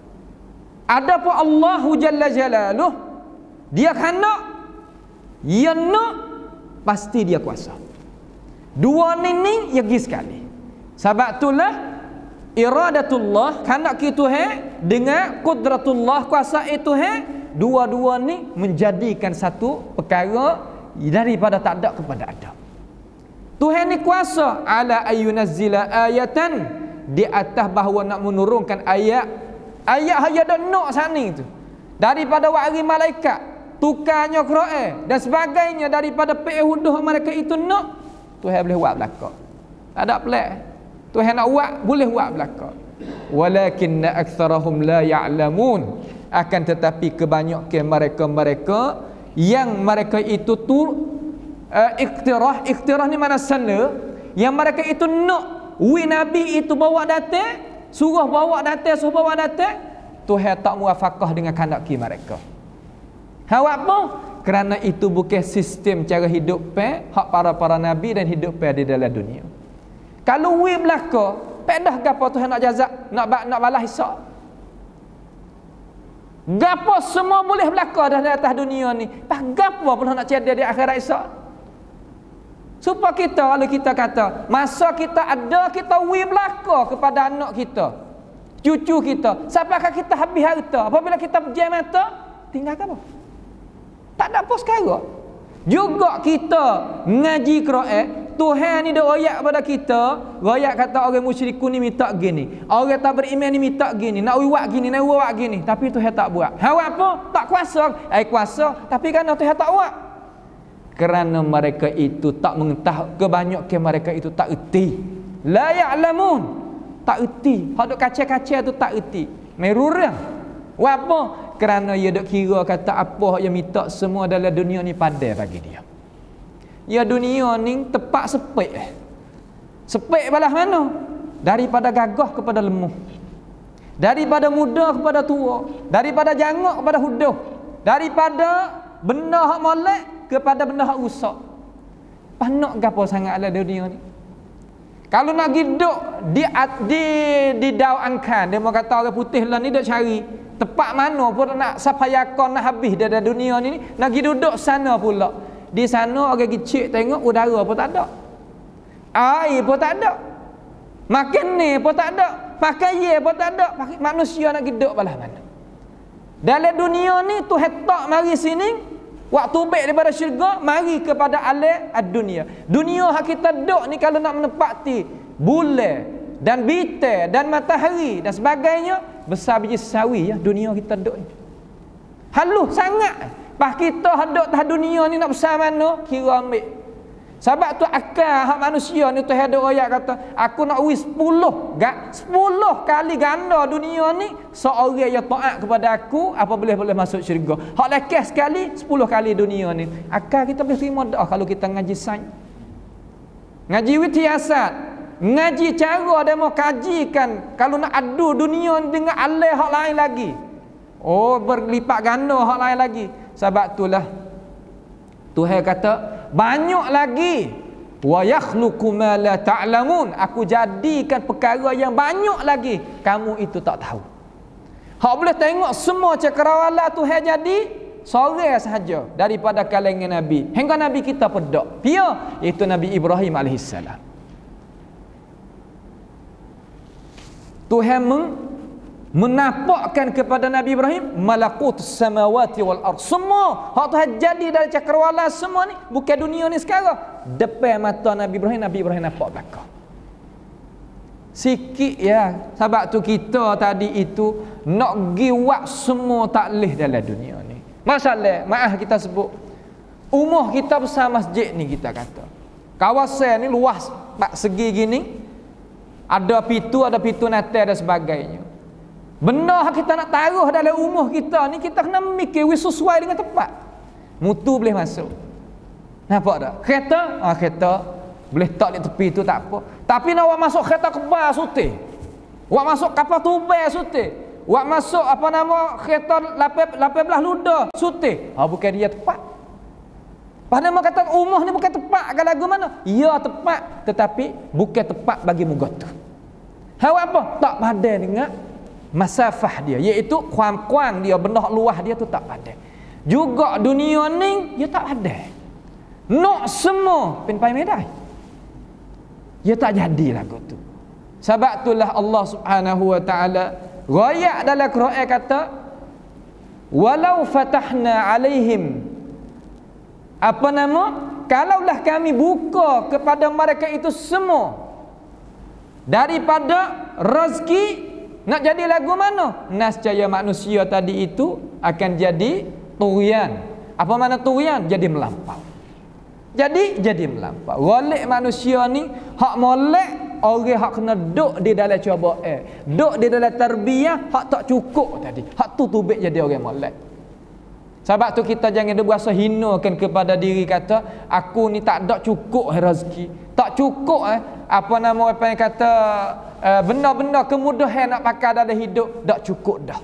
Ada pun Allahu Jalla Jalaluh, dia kandak, dia nak, pasti dia kuasa. Dua ni ni ya pergi sekali. Sebab itulah iradatullah, kandak kita Tuhan dengan qudratullah, kuasa itu Tuhan, dua-dua ni menjadikan satu perkara daripada tak ada kepada ada. Tuhan ni kuasa ala ayyunazzila ayatan, di atas bahawa nak menurunkan ayat. Ayat hanya ada nak sani tu. Daripada wahai malaikat, tukarnya Quran dan sebagainya daripada pehuduh mereka itu nak, Tuhan boleh buat belaka. Tak ada pelik. Tuhan nak buat, boleh buat belaka. Walakinna aktsarahum la ya'lamun. Akan tetapi kebanyakan mereka-mereka yang mereka itu tu uh, iktirah, iktirah ni mana sana, yang mereka itu nak wi Nabi itu bawa datang, suruh bawa datang, suruh bawa datang, Tuhan tak muafakah dengan kehendak mereka. Hawak apa? Kerana itu bukan sistem cara hidup pe hak para-para nabi dan hidup pe di dalam dunia. Kalau we belaka, pedah gapo Tuhan nak jazak, nak nak balas hisab. Gapo semua boleh belaka dah di atas dunia ni. Pas gapo pula nak cedek di akhirat hisab. Supaya kita, kalau kita kata masa kita ada, kita we belaka kepada anak kita, cucu kita, sampaikan kita habis harta, apabila kita pejam mata, tinggal apa? Tak ada apa sekarang. Juga kita ngaji Quran, Tuhan ni dah royak pada kita, royak kata orang musyrikun ni minta gini, orang tak beriman ni minta gini, nak buat gini, nak buat gini, tapi Tuhan tak buat. Hawa apa? Tak kuasa. Eh kuasa, tapi kerana Tuhan tak buat. Kerana mereka itu tak mengetahui, kebanyakan mereka itu tak erti. La ya'lamun. Tak erti. Hak duk kacau-kacau tu tak erti. Merurang. Apa? Kerana dia duk kira kata apa yang minta semua dalam dunia ni pandai bagi dia. Ya dunia ni tepat sepik. Sepik balas mana? Daripada gagah kepada lemah. Daripada muda kepada tua. Daripada jangak kepada huduh. Daripada benda hak molek kepada benda hak rusak. Panak gapo sangat dalam dunia ni. Kalau nak hidup di di di daun angkan, dia mau kata orang putih lah ni dak cari tempat mana pun nak sapayakon nak habis dari dunia ni, nak pergi duduk sana pula. Di sana orang kecil tengok udara pun tak ada. Air pun tak ada. Makan ni pun tak ada. Pakaian pun tak ada. Manusia nak hidup balah mana? Dalam dunia ni Tuhan tak mari sini. Waktu baik daripada syurga, mari kepada alam ad-dunia. Dunia hak kita duduk ni kalau nak menepati bulan dan bintang dan matahari dan sebagainya, besar biji sawi ya dunia kita duduk ni. Halus sangat. Pas kita duduk atas dunia ni nak besar mana, kira ambil. Sebab tu akal hak manusia ni Tuhan ada royak kata, aku nak wis sepuluh, gak sepuluh kali ganda dunia ni seorang yang taat kepada aku apa boleh boleh masuk syurga. Hak lekas sekali sepuluh kali dunia ni. Akal kita boleh terima dah kalau kita ngaji sains. Ngaji wityasat, ngaji cara dia mau kajikan kalau nak adu dunia ni dengan alih hak lain lagi. Oh, berlipat ganda hak lain lagi. Sebab itulah Tuhan kata banyak lagi wa yakhluqu ma la ta'lamun, aku jadikan perkara yang banyak lagi kamu itu tak tahu. Hak boleh tengok semua cakrawala Tuhan jadi seorang sahaja daripada kalangan nabi hingga nabi kita pedak pia, iaitu Nabi Ibrahim alaihissalam. Tuhan meng, menampakkan kepada Nabi Ibrahim malakutus samawati wal ard. Semua hak Tuhan jadi dari cakrawala semua ni bukan dunia ni sekarang. Depan mata Nabi Ibrahim, Nabi Ibrahim nampak belakang. Sikit ya. Sebab tu kita tadi itu nak giwak semua taklih dalam dunia ni. Masalah, maaf kita sebut, umur kita besar masjid ni kita kata. Kawasan ni luas pak segi gini. Ada pintu, ada pintu natal dan sebagainya. Benda kita nak taruh dalam umur kita ni, kita kena mikir sesuai dengan tepat. Mutu boleh masuk. Nampak tak? Kereta, ah kereta boleh tak di tepi tu tak apa. Tapi nak awak masuk kereta kebal sutih. Awak masuk kapal tubai sutih. Awak masuk apa nama kereta lapan belas luda sutih. Ah bukan dia tepat. Padahal mereka kata umur ni bukan tepat ke lagu mana? Ya tepat, tetapi bukan tepat bagi mugat tu. Hawa apa? Tak padan dengan masafah dia, iaitu kuang-kuang dia, benda luah dia tu tak padan. Juga dunia ni dia tak padan. Nak semua pinpai medai. Dia tak jadi lagu tu. Sebab itulah Allah Subhanahu wa taala royak dalam Quran kata walau fatahna alaihim, apa nama, kalaulah kami buka kepada mereka itu semua daripada rezeki, nak jadi lagu mana? Nascaya manusia tadi itu akan jadi turian. Apa mana turian? Jadi melampau. Jadi jadi melampau. Golek manusia ni hak molek orang hak kena duk di dalam cubaan, eh. Duk di dalam tarbiyah hak tak cukup tadi. Hak tu tubik jadi orang molek. Sebab tu kita jangan ada berasa hinakan kepada diri, kata aku ni tak ada cukup rezeki, tak cukup eh apa nama apa yang kata uh, benda-benda kemudahan nak pakai dalam hidup, tak cukup dah.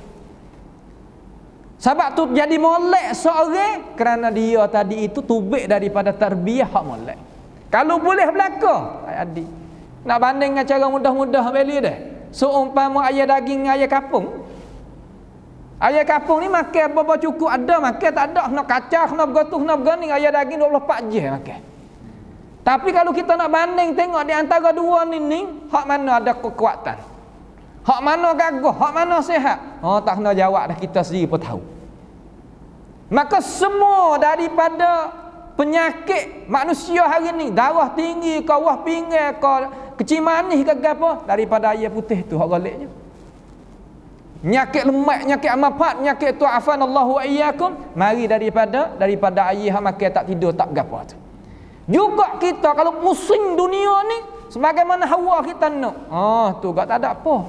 Sebab tu jadi molek seorang kerana dia tadi itu tubik daripada tarbiyah hak molek. Kalau boleh belaka, adik nak banding dengan cara mudah-mudah beli dah. Seumpama ayah daging ayah kapung. Ayah kapung ni makan apa-apa cukup, ada makan, tak ada kena kacang, kena bergotuh, kena berganing. Ayah daging dua puluh empat jam makan. Tapi kalau kita nak banding tengok di antara dua ni ni, hak mana ada kekuatan, hak mana gagah, hak mana sihat, oh tak kena jawab dah, kita sendiri pun tahu. Maka semua daripada penyakit manusia hari ni, darah tinggi, kawah pinggang, kecil manis ke apa, daripada air putih tu hak goleknya. Nyakit lemak, nyakit amapat, nyakit tu afanallahu wa iyyakum, mari daripada daripada air hak makan tak tidur tak gapo tu. Juga kita kalau pusing dunia ni sebagaimana hawa kita nak, ah tu gak tak ada apa.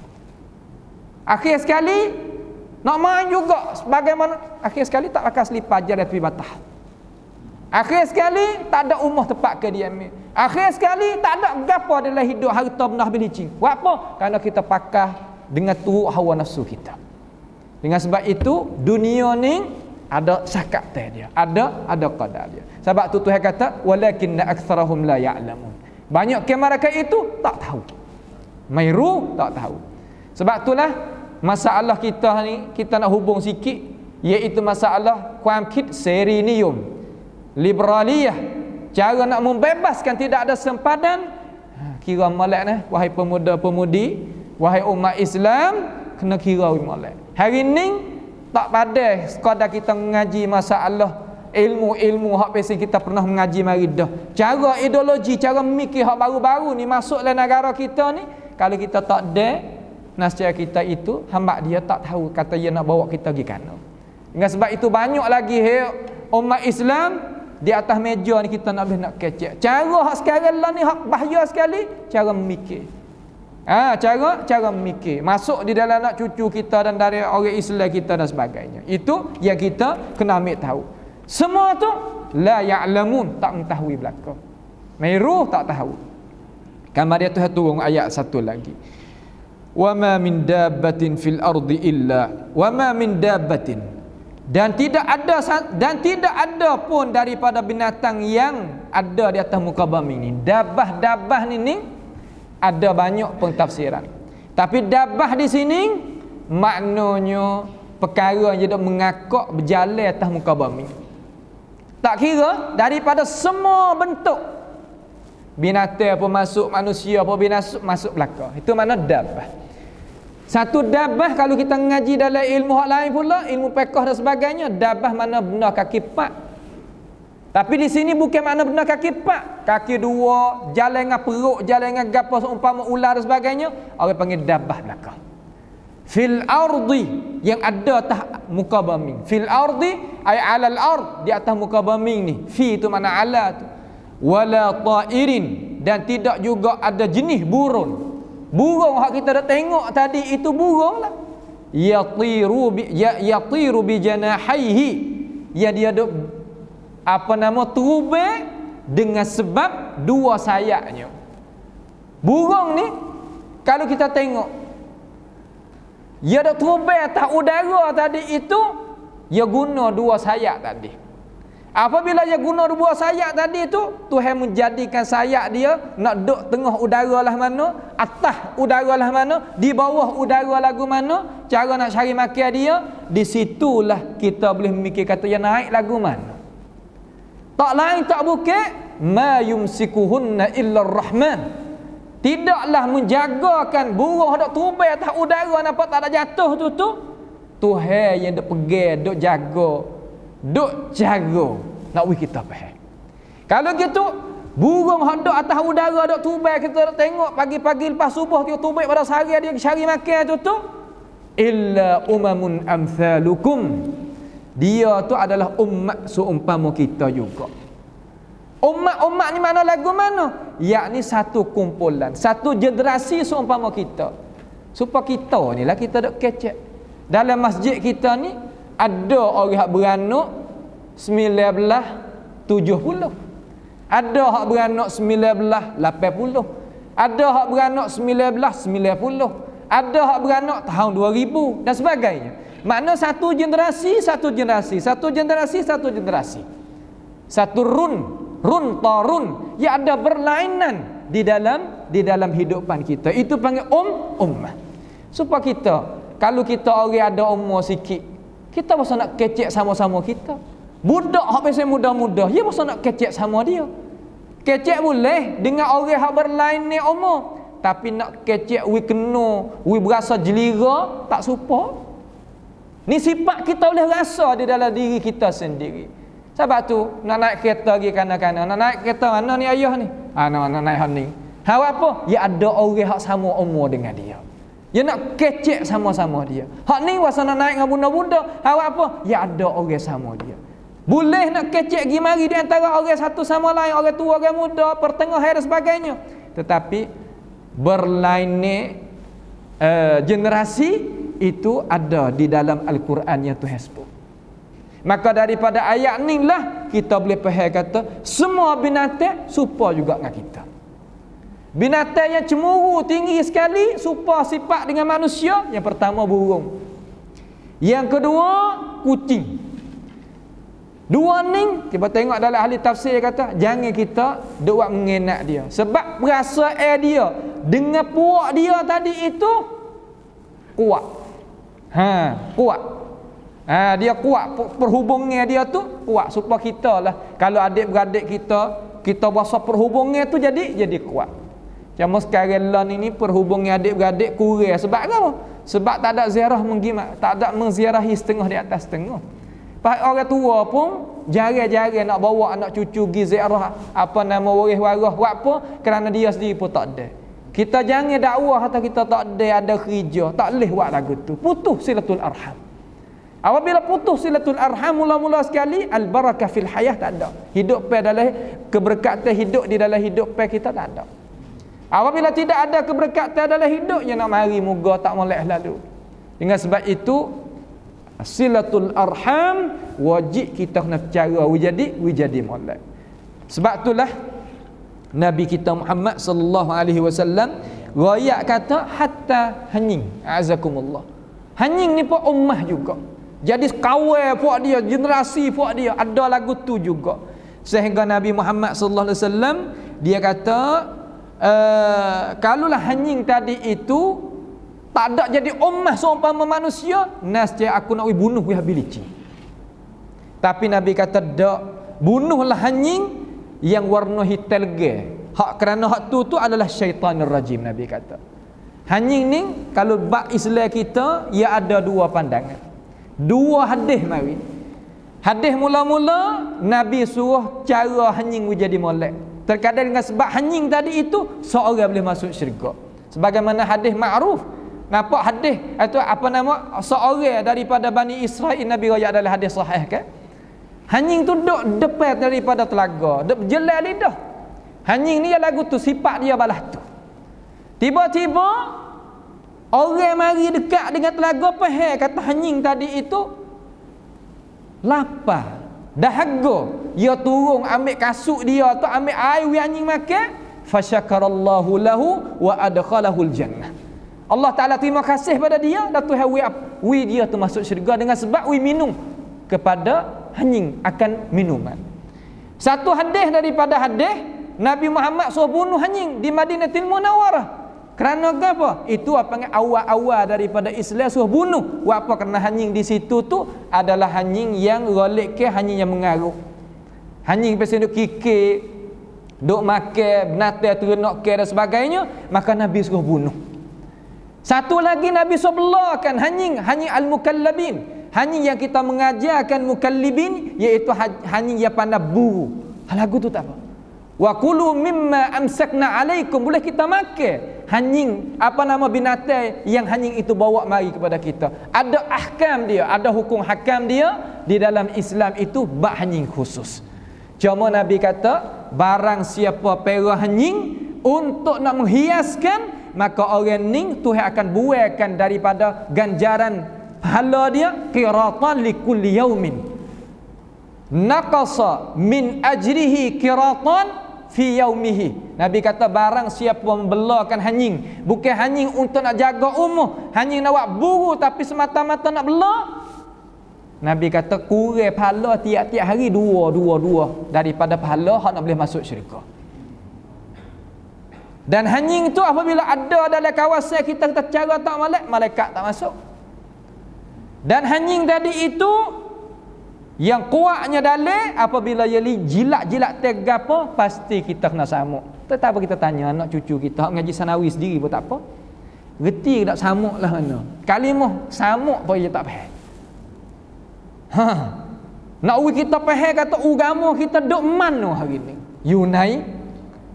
Akhir sekali nak main juga sebagaimana akhir sekali tak pakai selipar je dari batah. Akhir sekali tak ada umur tepat ke dia ambil. Akhir sekali tak ada gapo dalam hidup harta benda belicing. Buat apa? Kerana kita pakai dengan tu hawa nafsu kita. Dengan sebab itu dunia ni ada syakat dia, ada ada qadar dia. Sebab tu Tuhan kata walakinna aktsarahum la ya'lamun. Banyak ke mereka itu tak tahu. Mayru tak tahu. Sebab itulah masalah kita ni kita nak hubung sikit, iaitu masalah kuamkit serinium, liberaliyah, cara nak membebaskan tidak ada sempadan. Kira molek nah wahai pemuda-pemudi, wahai umat Islam, kena kira molek. Hari ni tak pada sekadar kita mengaji masalah ilmu-ilmu hak biasa kita pernah mengaji mari dah. Cara ideologi, cara mikir hak baru-baru ni masuk dalam negara kita ni, kalau kita tak ada nascaya kita itu hamba dia tak tahu kata dia nak bawa kita pergi kana. Dengan sebab itu banyak lagi hey, umat Islam di atas meja ni kita nak boleh nak kecek. Cara hak sekarang lah ni hak bahaya sekali, cara memikir. Ah, ha, cara cara memikir masuk di dalam anak cucu kita dan dari orang Islam kita dan sebagainya. Itu yang kita kena ambil tahu. Semua tu la ya'lamun, tak mengetahui belaka. Meru tak tahu. Kamar dia Tuhan turun ayat satu lagi. Wa ma min dabbatin fil ardi illa wa ma min dabbatin, dan tidak ada dan tidak ada pun daripada binatang yang ada di atas muka bumi ini. Dabbah-dabbah ni ni ada banyak pentafsiran. Tapi dabbah di sini maknanya perkara yang dok mengakak berjalan atas muka bumi. Tak kira daripada semua bentuk binatang apa masuk, manusia apa binatang masuk belaka. Itu mana dabbah. Satu dabbah kalau kita ngaji dalam ilmu hak lain pula, ilmu fiqh dan sebagainya, dabbah mana benar kaki empat. Tapi di sini bukan makna benar kaki empat, kaki dua, jalan dengan perut, jalan dengan gapo seumpama ular dan sebagainya, orang panggil dabbah belaka. Fil ardi, yang ada atas muka bumi. Fil ardi ay alal ard, di atas muka bumi ni. Fi itu makna ala tu. Wala ta'irin, dan tidak juga ada jenis burung. Burung hak kita dah tengok tadi itu burung lah. Yatiru bi ya, yatiru bi janahihi. Ya dia ada apa nama terbang dengan sebab dua sayapnya. Burung ni kalau kita tengok dia ada terbang atas udara tadi itu, dia guna dua sayap tadi. Apabila dia guna dua sayap tadi itu, Tuhan menjadikan sayap dia nak duduk tengah udara lah mana, atas udara lah mana, di bawah udara lagu mana, cara nak cari makan dia, di situlah kita boleh memikir kata dia naik lagu mana. Tak lain tak bukan, ma yumsikuhunna illa ar-rahman. Tidaklah menjagakan burung hendak terbang atas udara nampak tak ada jatuh tu tu. Tuhan yang duk pegang, duk jaga, duk jaga. Nak wih kita faham. Kalau gitu, burung hendak atas udara duk terbang, kita duk tengok pagi-pagi lepas subuh dia terbang pada sehari dia cari makan tu tu. Illa umamun amsalukum. Dia tu adalah umat seumpama kita juga. Umat-umat ni mana lagu mana? Yakni satu kumpulan, satu generasi seumpama kita. Supaya kita ni lah kita dok kecek. Dalam masjid kita ni ada orang hak beranak sembilan belas tujuh puluh. Ada hak beranak sembilan belas lapan puluh. Ada hak beranak sembilan belas sembilan puluh. Ada hak beranak tahun dua ribu dan sebagainya. Makna satu generasi, satu generasi, satu generasi, satu generasi. Satu run, run tarun, ya ada berlainan di dalam di dalam hidupan kita. Itu panggil um ummah. Supaya kita, kalau kita orang ada umur sikit, kita masa nak kecek sama-sama kita. Budak hak biasa muda-muda, ya masa nak kecek sama dia. Kecek boleh dengan orang hak berlain ni umur, tapi nak kecek wi kena, wi berasa jelira, tak supa. Ni sifat kita boleh rasa di dalam diri kita sendiri. Sebab tu nak naik kereta pergi kanan-kanan, nak naik kereta mana ni ayah ni? Ah nak nak naik hak ni. Hak apa? Ya ada orang hak sama umur dengan dia. Ya nak kecek sama-sama dia. Hak ni wasa nak naik dengan bunda-bunda, hak apa? Ya ada orang sama dia. Boleh nak kecek pergi mari di antara orang satu sama lain, orang tua, orang muda, pertengahan dan sebagainya. Tetapi berlainnya uh, generasi itu ada di dalam Al-Quran yang Tuhan sebut. Maka daripada ayat ni lah kita boleh faham kata semua binatang serupa juga dengan kita. Binatang yang cemburu tinggi sekali serupa sifat dengan manusia. Yang pertama burung, yang kedua kucing. Dua ni kita tengok dalam ahli tafsir kata jangan kita duk buat mengenak dia, sebab perasaan dia dengan puak dia tadi itu kuat. Ha, kuat. Ha, dia kuat, perhubungan dia tu kuat. Supaya kita lah, kalau adik-beradik kita, kita bahasa perhubungan tu jadi jadi kuat. Cuma sekarang lah ni perhubungan adik-beradik kurang. Sebab apa? Sebab tak ada ziarah menggimat, tak ada menziarahi setengah di atas setengah. Pak orang tua pun jarang-jarang nak bawa anak cucu pergi ziarah apa nama waris-waris buat apa, kerana dia sendiri pun tak ada. Kita jangan dakwah kata kita tak ada ada kerja, tak boleh buat lagu tu. Putus silatul arham. Apabila putus silatul arham mula-mula sekali, al barakah fil hayah tak ada. Hidup pe dalam keberkatan hidup di dalam hidup pe kita tak ada. Apabila tidak ada keberkatan dalam hidup, yang nak mari moga tak molek lalu. Dengan sebab itu silatul arham wajib kita kena cara wujadi wujadi molek. Sebab itulah Nabi kita Muhammad sallallahu alaihi wasallam royak kata hatta hanying azakumullah. Hanying ni pun ummah juga. Jadi kawan puak dia, generasi puak dia ada lagu tu juga. Sehingga Nabi Muhammad sallallahu alaihi wasallam dia kata uh, kalaulah hanying tadi itu Tak ada jadi ummah seumpama manusia, nascaya aku nak bunuh we habilici. Tapi Nabi kata dak, bunuhlah anjing yang warna hitam ge. Hak kerana hak tu tu adalah syaitanir rajim, Nabi kata. Anjing ni kalau bab Islam kita, ia ada dua pandangan. Dua hadis mari. Hadis mula-mula Nabi suruh cara anjing menjadi molek. Terkadang dengan sebab anjing tadi itu seorang boleh masuk syurga. Sebagaimana hadis ma'ruf. Nampak hadis itu apa nama seorang daripada Bani Israel, Nabi riwayat adalah hadis sahih kan? Anjing tu duduk depan daripada telaga, duk jelek lidah. Anjing ni lagu tu sifat dia balas tu. Tiba-tiba orang mari dekat dengan telaga, faham kata anjing tadi itu lapar, dahaga. Dia turun ambil kasut dia tu, ambil air wi anjing makan, fasyakarallahu lahu wa adkhalahul jannah. Allah Ta'ala terima kasih pada dia, dan Tuhan wi, wi dia tu masuk syurga dengan sebab wi minum kepada anjing akan minuman. Satu hadis daripada hadis Nabi Muhammad suruh bunuh anjing di Madinatul Munawwarah. Kerana apa? Itu apa awal-awal daripada Islam suruh bunuh. Apa? Kerana anjing di situ tu adalah anjing yang rolik ke, anjing yang mengaruk. Anjing pasal duk kikir, duk makan binatang ternak ke dan sebagainya, maka Nabi suruh bunuh. Satu lagi Nabi suruh belahkan anjing, anjing al-mukallabin. Anjing yang kita mengajarkan mukallibin, iaitu anjing yang pandai buru. Lagu tu tak apa. Wa kulu mimma amsakna alaikum, boleh kita makan anjing apa nama binatang yang anjing itu bawa mari kepada kita. Ada ahkam dia, ada hukum hakam dia di dalam Islam itu bab anjing khusus. Cuma Nabi kata barang siapa perah anjing untuk nak menghiaskan, maka orang ni Tuhan akan buaikan daripada ganjaran pahala dia qiratan likulli yaumin, naqasa min ajrihi qiratan fi yaumihi. Nabi kata barang siapa membelakan anjing, bukan anjing untuk nak jaga umur, anjing nak buat buru tapi semata-mata nak bela, Nabi kata kurang pahala tiap-tiap hari dua dua dua daripada pahala hak nak boleh masuk syurga. Dan anjing tu apabila ada dalam kawasan kita, kita cara tak malaikat, malaikat tak masuk. Dan anjing tadi itu yang kuatnya dalil apabila ia jilat-jilat tega apa, pasti kita kena samuk. Tetap kita tanya anak cucu kita ngaji sanawi sendiri pun tak apa. Reti tak samuk lah mana. Kalimah samuk pun dia tak faham. Ha. Nak uji kita faham kata agama kita duk mana hari ni. Yunai.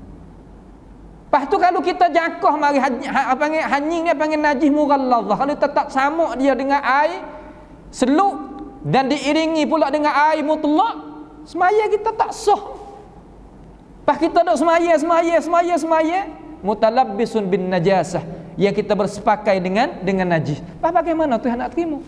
Lepas tu kalau kita jakah mari ha, panggil anjing ni panggil najis mughalladhah. Kalau tetap samuk dia dengan air seluk dan diiringi pula dengan air mutlak, semaya kita tak sah. Pas kita duk semaya semaya semaya semaya mutalabbisun bin najasah, yang kita bersepakai dengan dengan najis. Pas bagaimana Tuhan nak terima?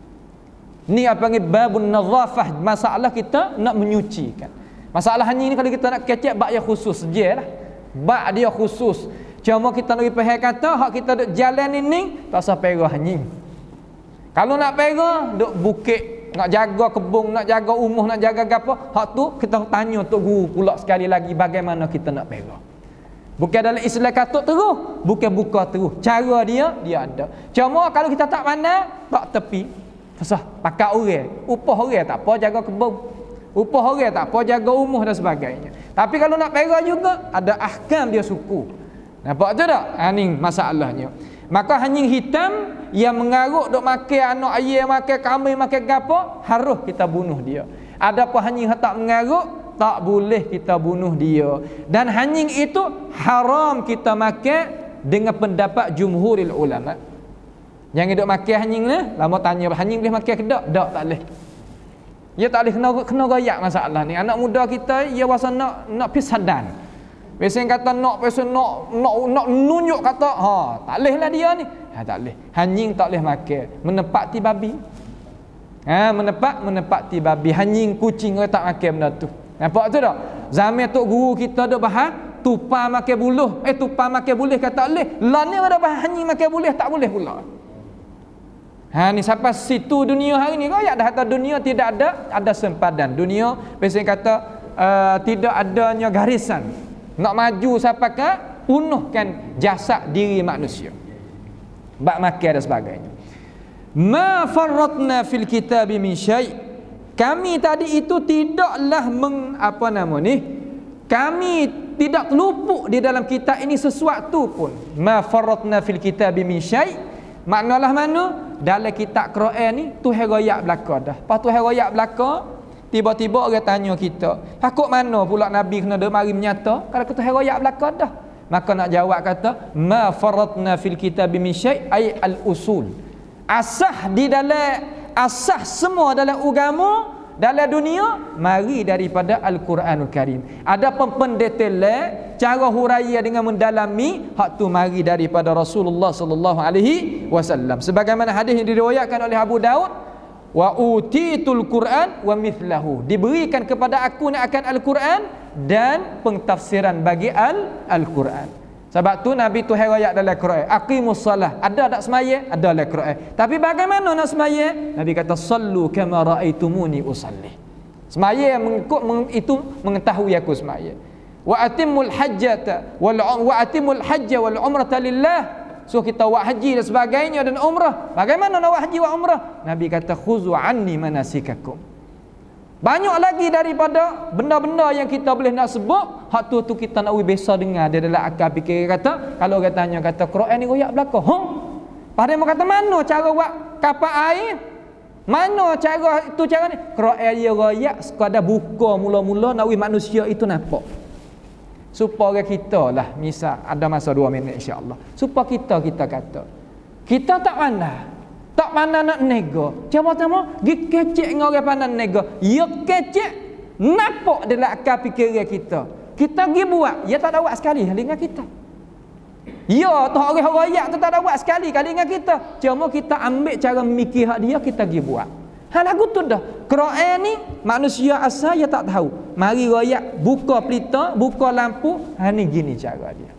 Ni apa panggil babun nadhafah, masalah kita nak menyucikan. Masalah anjing ni kalau kita nak kecek bab yang khusus jelah. Bab dia khusus. Cuma kita nak faham kata hak kita duk jalan ini tak usah perah anjing. Kalau nak perah duk bukit, nak jaga kebun, nak jaga umuh, nak jaga gapo, hak tu kita tanya tok guru pula sekali lagi bagaimana kita nak perah. Bukan dalam Islam katuk terus, bukan buka terus. Cara dia dia ada. Cuma kalau kita tak pandai, tak tepi. Susah pakai orang, upah orang tak apa jaga kebun. Upah orang tak apa jaga umuh dan sebagainya. Tapi kalau nak perah juga ada ahkam dia suku. Nampak tu tak? Ha ni masalahnya. Maka anjing hitam yang mengaruk duk makan anak ayam, makan kambing, makan gapo, harus kita bunuh dia. Adapun anjing yang tak mengaruk, tak boleh kita bunuh dia. Dan anjing itu haram kita makan dengan pendapat jumhuril ulama. Yang duk makan anjing ni, lama tanya anjing boleh makan ke tak? Tak, tak boleh. Dia tak boleh kena kena royak masalah ni. Anak muda kita dia rasa nak nak pisadan. Biasanya kata nak biasa nak nak nak nunjuk kata ha tak leh lah dia ni. Ha tak leh. Anjing tak leh makan, menepati babi. Ha menepak menepati babi, anjing kucing orang tak makan benda tu. Nampak tu tak? Zaman tok guru kita duk bahas tupa makan buluh, eh tupa makan boleh kata leh. Lah ni ada bahas anjing makan boleh tak boleh pula. Ha ni sampai situ dunia hari ni royak dah kata dunia tidak ada ada sempadan. Dunia biasanya kata uh, tidak adanya garisan. Nak maju sampai ke punahkan jasad diri manusia. bak makan dan sebagainya. Ma farratna fil kitabi min syai'. Kami tadi itu tidaklah meng, apa nama ni? Kami tidak luput di dalam kitab ini sesuatu pun. Ma farratna fil kitabi min syai'. Maknalah mana? Dalam kitab Quran ni Tuhan royak belaka dah. Pas Tuhan royak belaka, tiba-tiba orang tanya kita, hakuk mana pula Nabi kena mari menyata kalau Tuhan royak belaka dah? Maka nak jawab kata, ma farratna fil kitabi min syai' ay al usul. Asah di dalam asah semua dalam agama, dalam dunia mari daripada Al-Quranul Karim. Ada pendetailan cara huraya dengan mendalami, hak tu mari daripada Rasulullah sallallahu alaihi wasallam. Sebagaimana hadis yang diriwayatkan oleh Abu Daud, wa utitul Quran wa mithlahu. Diberikan kepada aku nak akan Al-Quran dan pentafsiran bagi al Al-Quran. Sebab tu Nabi tu riwayat dalam Quran, aqimus salah. Ada tak semaya? Ada dalam Quran. Tapi bagaimana nak semaya? Nabi kata sallu kama raaitumuni usalli. Semaya mengikut meng, itu mengetahui aku semaya. Wa atimul hajjata wal wa atimul hajja wal umrata lillah. So kita buat haji dan sebagainya dan umrah. Bagaimana nak buat haji wa umrah? Nabi kata khuzu anni manasikakum. Banyak lagi daripada benda-benda yang kita boleh nak sebut, hak tu tu kita nak biasa dengar dia dalam akal fikir. Kata kalau orang tanya kata Quran ni royak belaka. Ha? Padahal mau kata mana cara buat kapal air? Mana cara itu cara ni? Quran dia royak sekadar buka mula-mula nak wi manusia itu nampak. Supaya kita lah, misal ada masa dua minit insya-Allah. Supaya kita kita kata kita tak pandai. Tak pandai nak nego. Coba-coba gi kecek dengan orang pandai nego. Ya kecek nampak dalam akal fikiran kita. Kita gi buat, ya tak ada buat sekali kali dengan kita. Ya tak orang royak tu tak ada buat sekali kali dengan kita. Cuma kita ambil cara mikir hak dia, kita gi buat. Hal lagu tu dah. Quran ni manusia asal ya tak tahu. Mari royak, buka pelita, buka lampu, ha ni gini cara dia.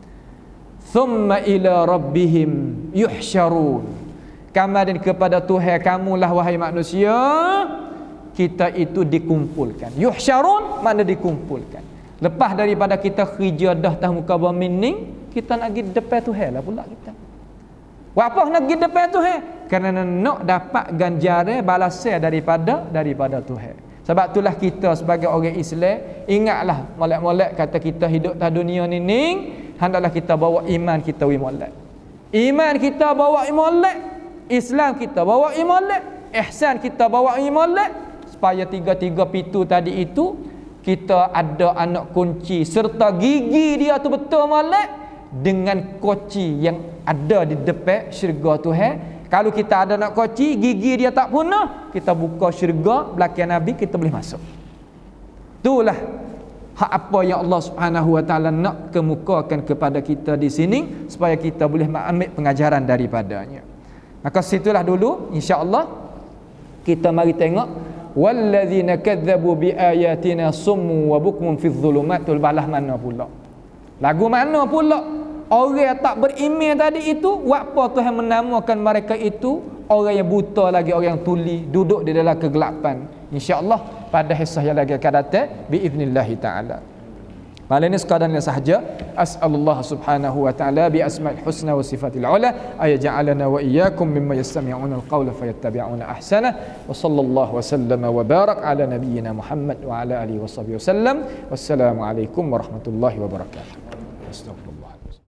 Thumma ila rabbihim yuhsyarun. Kemudian kepada Tuhan kamulah wahai manusia kita itu dikumpulkan. Yuhsyarun makna dikumpulkan. Lepas daripada kita kerja dah tahu muka bumi ni, kita nak pergi depan Tuhan lah pula kita. Apa nak pergi depan Tuhan? Kerana nak dapat ganjaran balasan daripada daripada Tuhan. Sebab itulah kita sebagai orang Islam, ingatlah molek-molek kata kita hidup di dunia ni ning, hendaklah kita bawa iman kita wi molek. Iman kita bawa molek. Islam kita bawa molek, ihsan kita bawa molek, supaya tiga-tiga pintu tadi itu kita ada anak kunci serta gigi dia tu betul molek dengan kunci yang ada di depan syurga Tuhan. Kalau kita ada anak kunci, gigi dia tak punah, kita buka syurga belakang Nabi, kita boleh masuk. Itulah hak apa yang Allah Subhanahu wa taala nak kemukakan kepada kita di sini supaya kita boleh mengambil pengajaran daripadanya. Maka situlah dulu insya-Allah kita mari tengok wallazina kadzabu biayatina summu wa bukmun fi dhulumatul balah mana pula. Lagu mana pula? Orang tak beriman tadi itu, apa Tuhan menamakan mereka itu orang yang buta lagi, orang yang tuli, duduk di dalam kegelapan. Insya-Allah pada hisah yang lagi akan datang biiznillah taala. Malam ini sekadar sahaja. As'alullah subhanahu wa ta'ala bi asma'il husna wa sifatil ula ay ja'alana wa iyyakum mimma yastami'una al-qawla fayattabi'una ahsana wa sallallahu wa sallama wa barak ala nabiyyina Muhammad wa ala alihi wa sahbihi wa sallam. Wassalamu alaikum warahmatullahi wabarakatuh.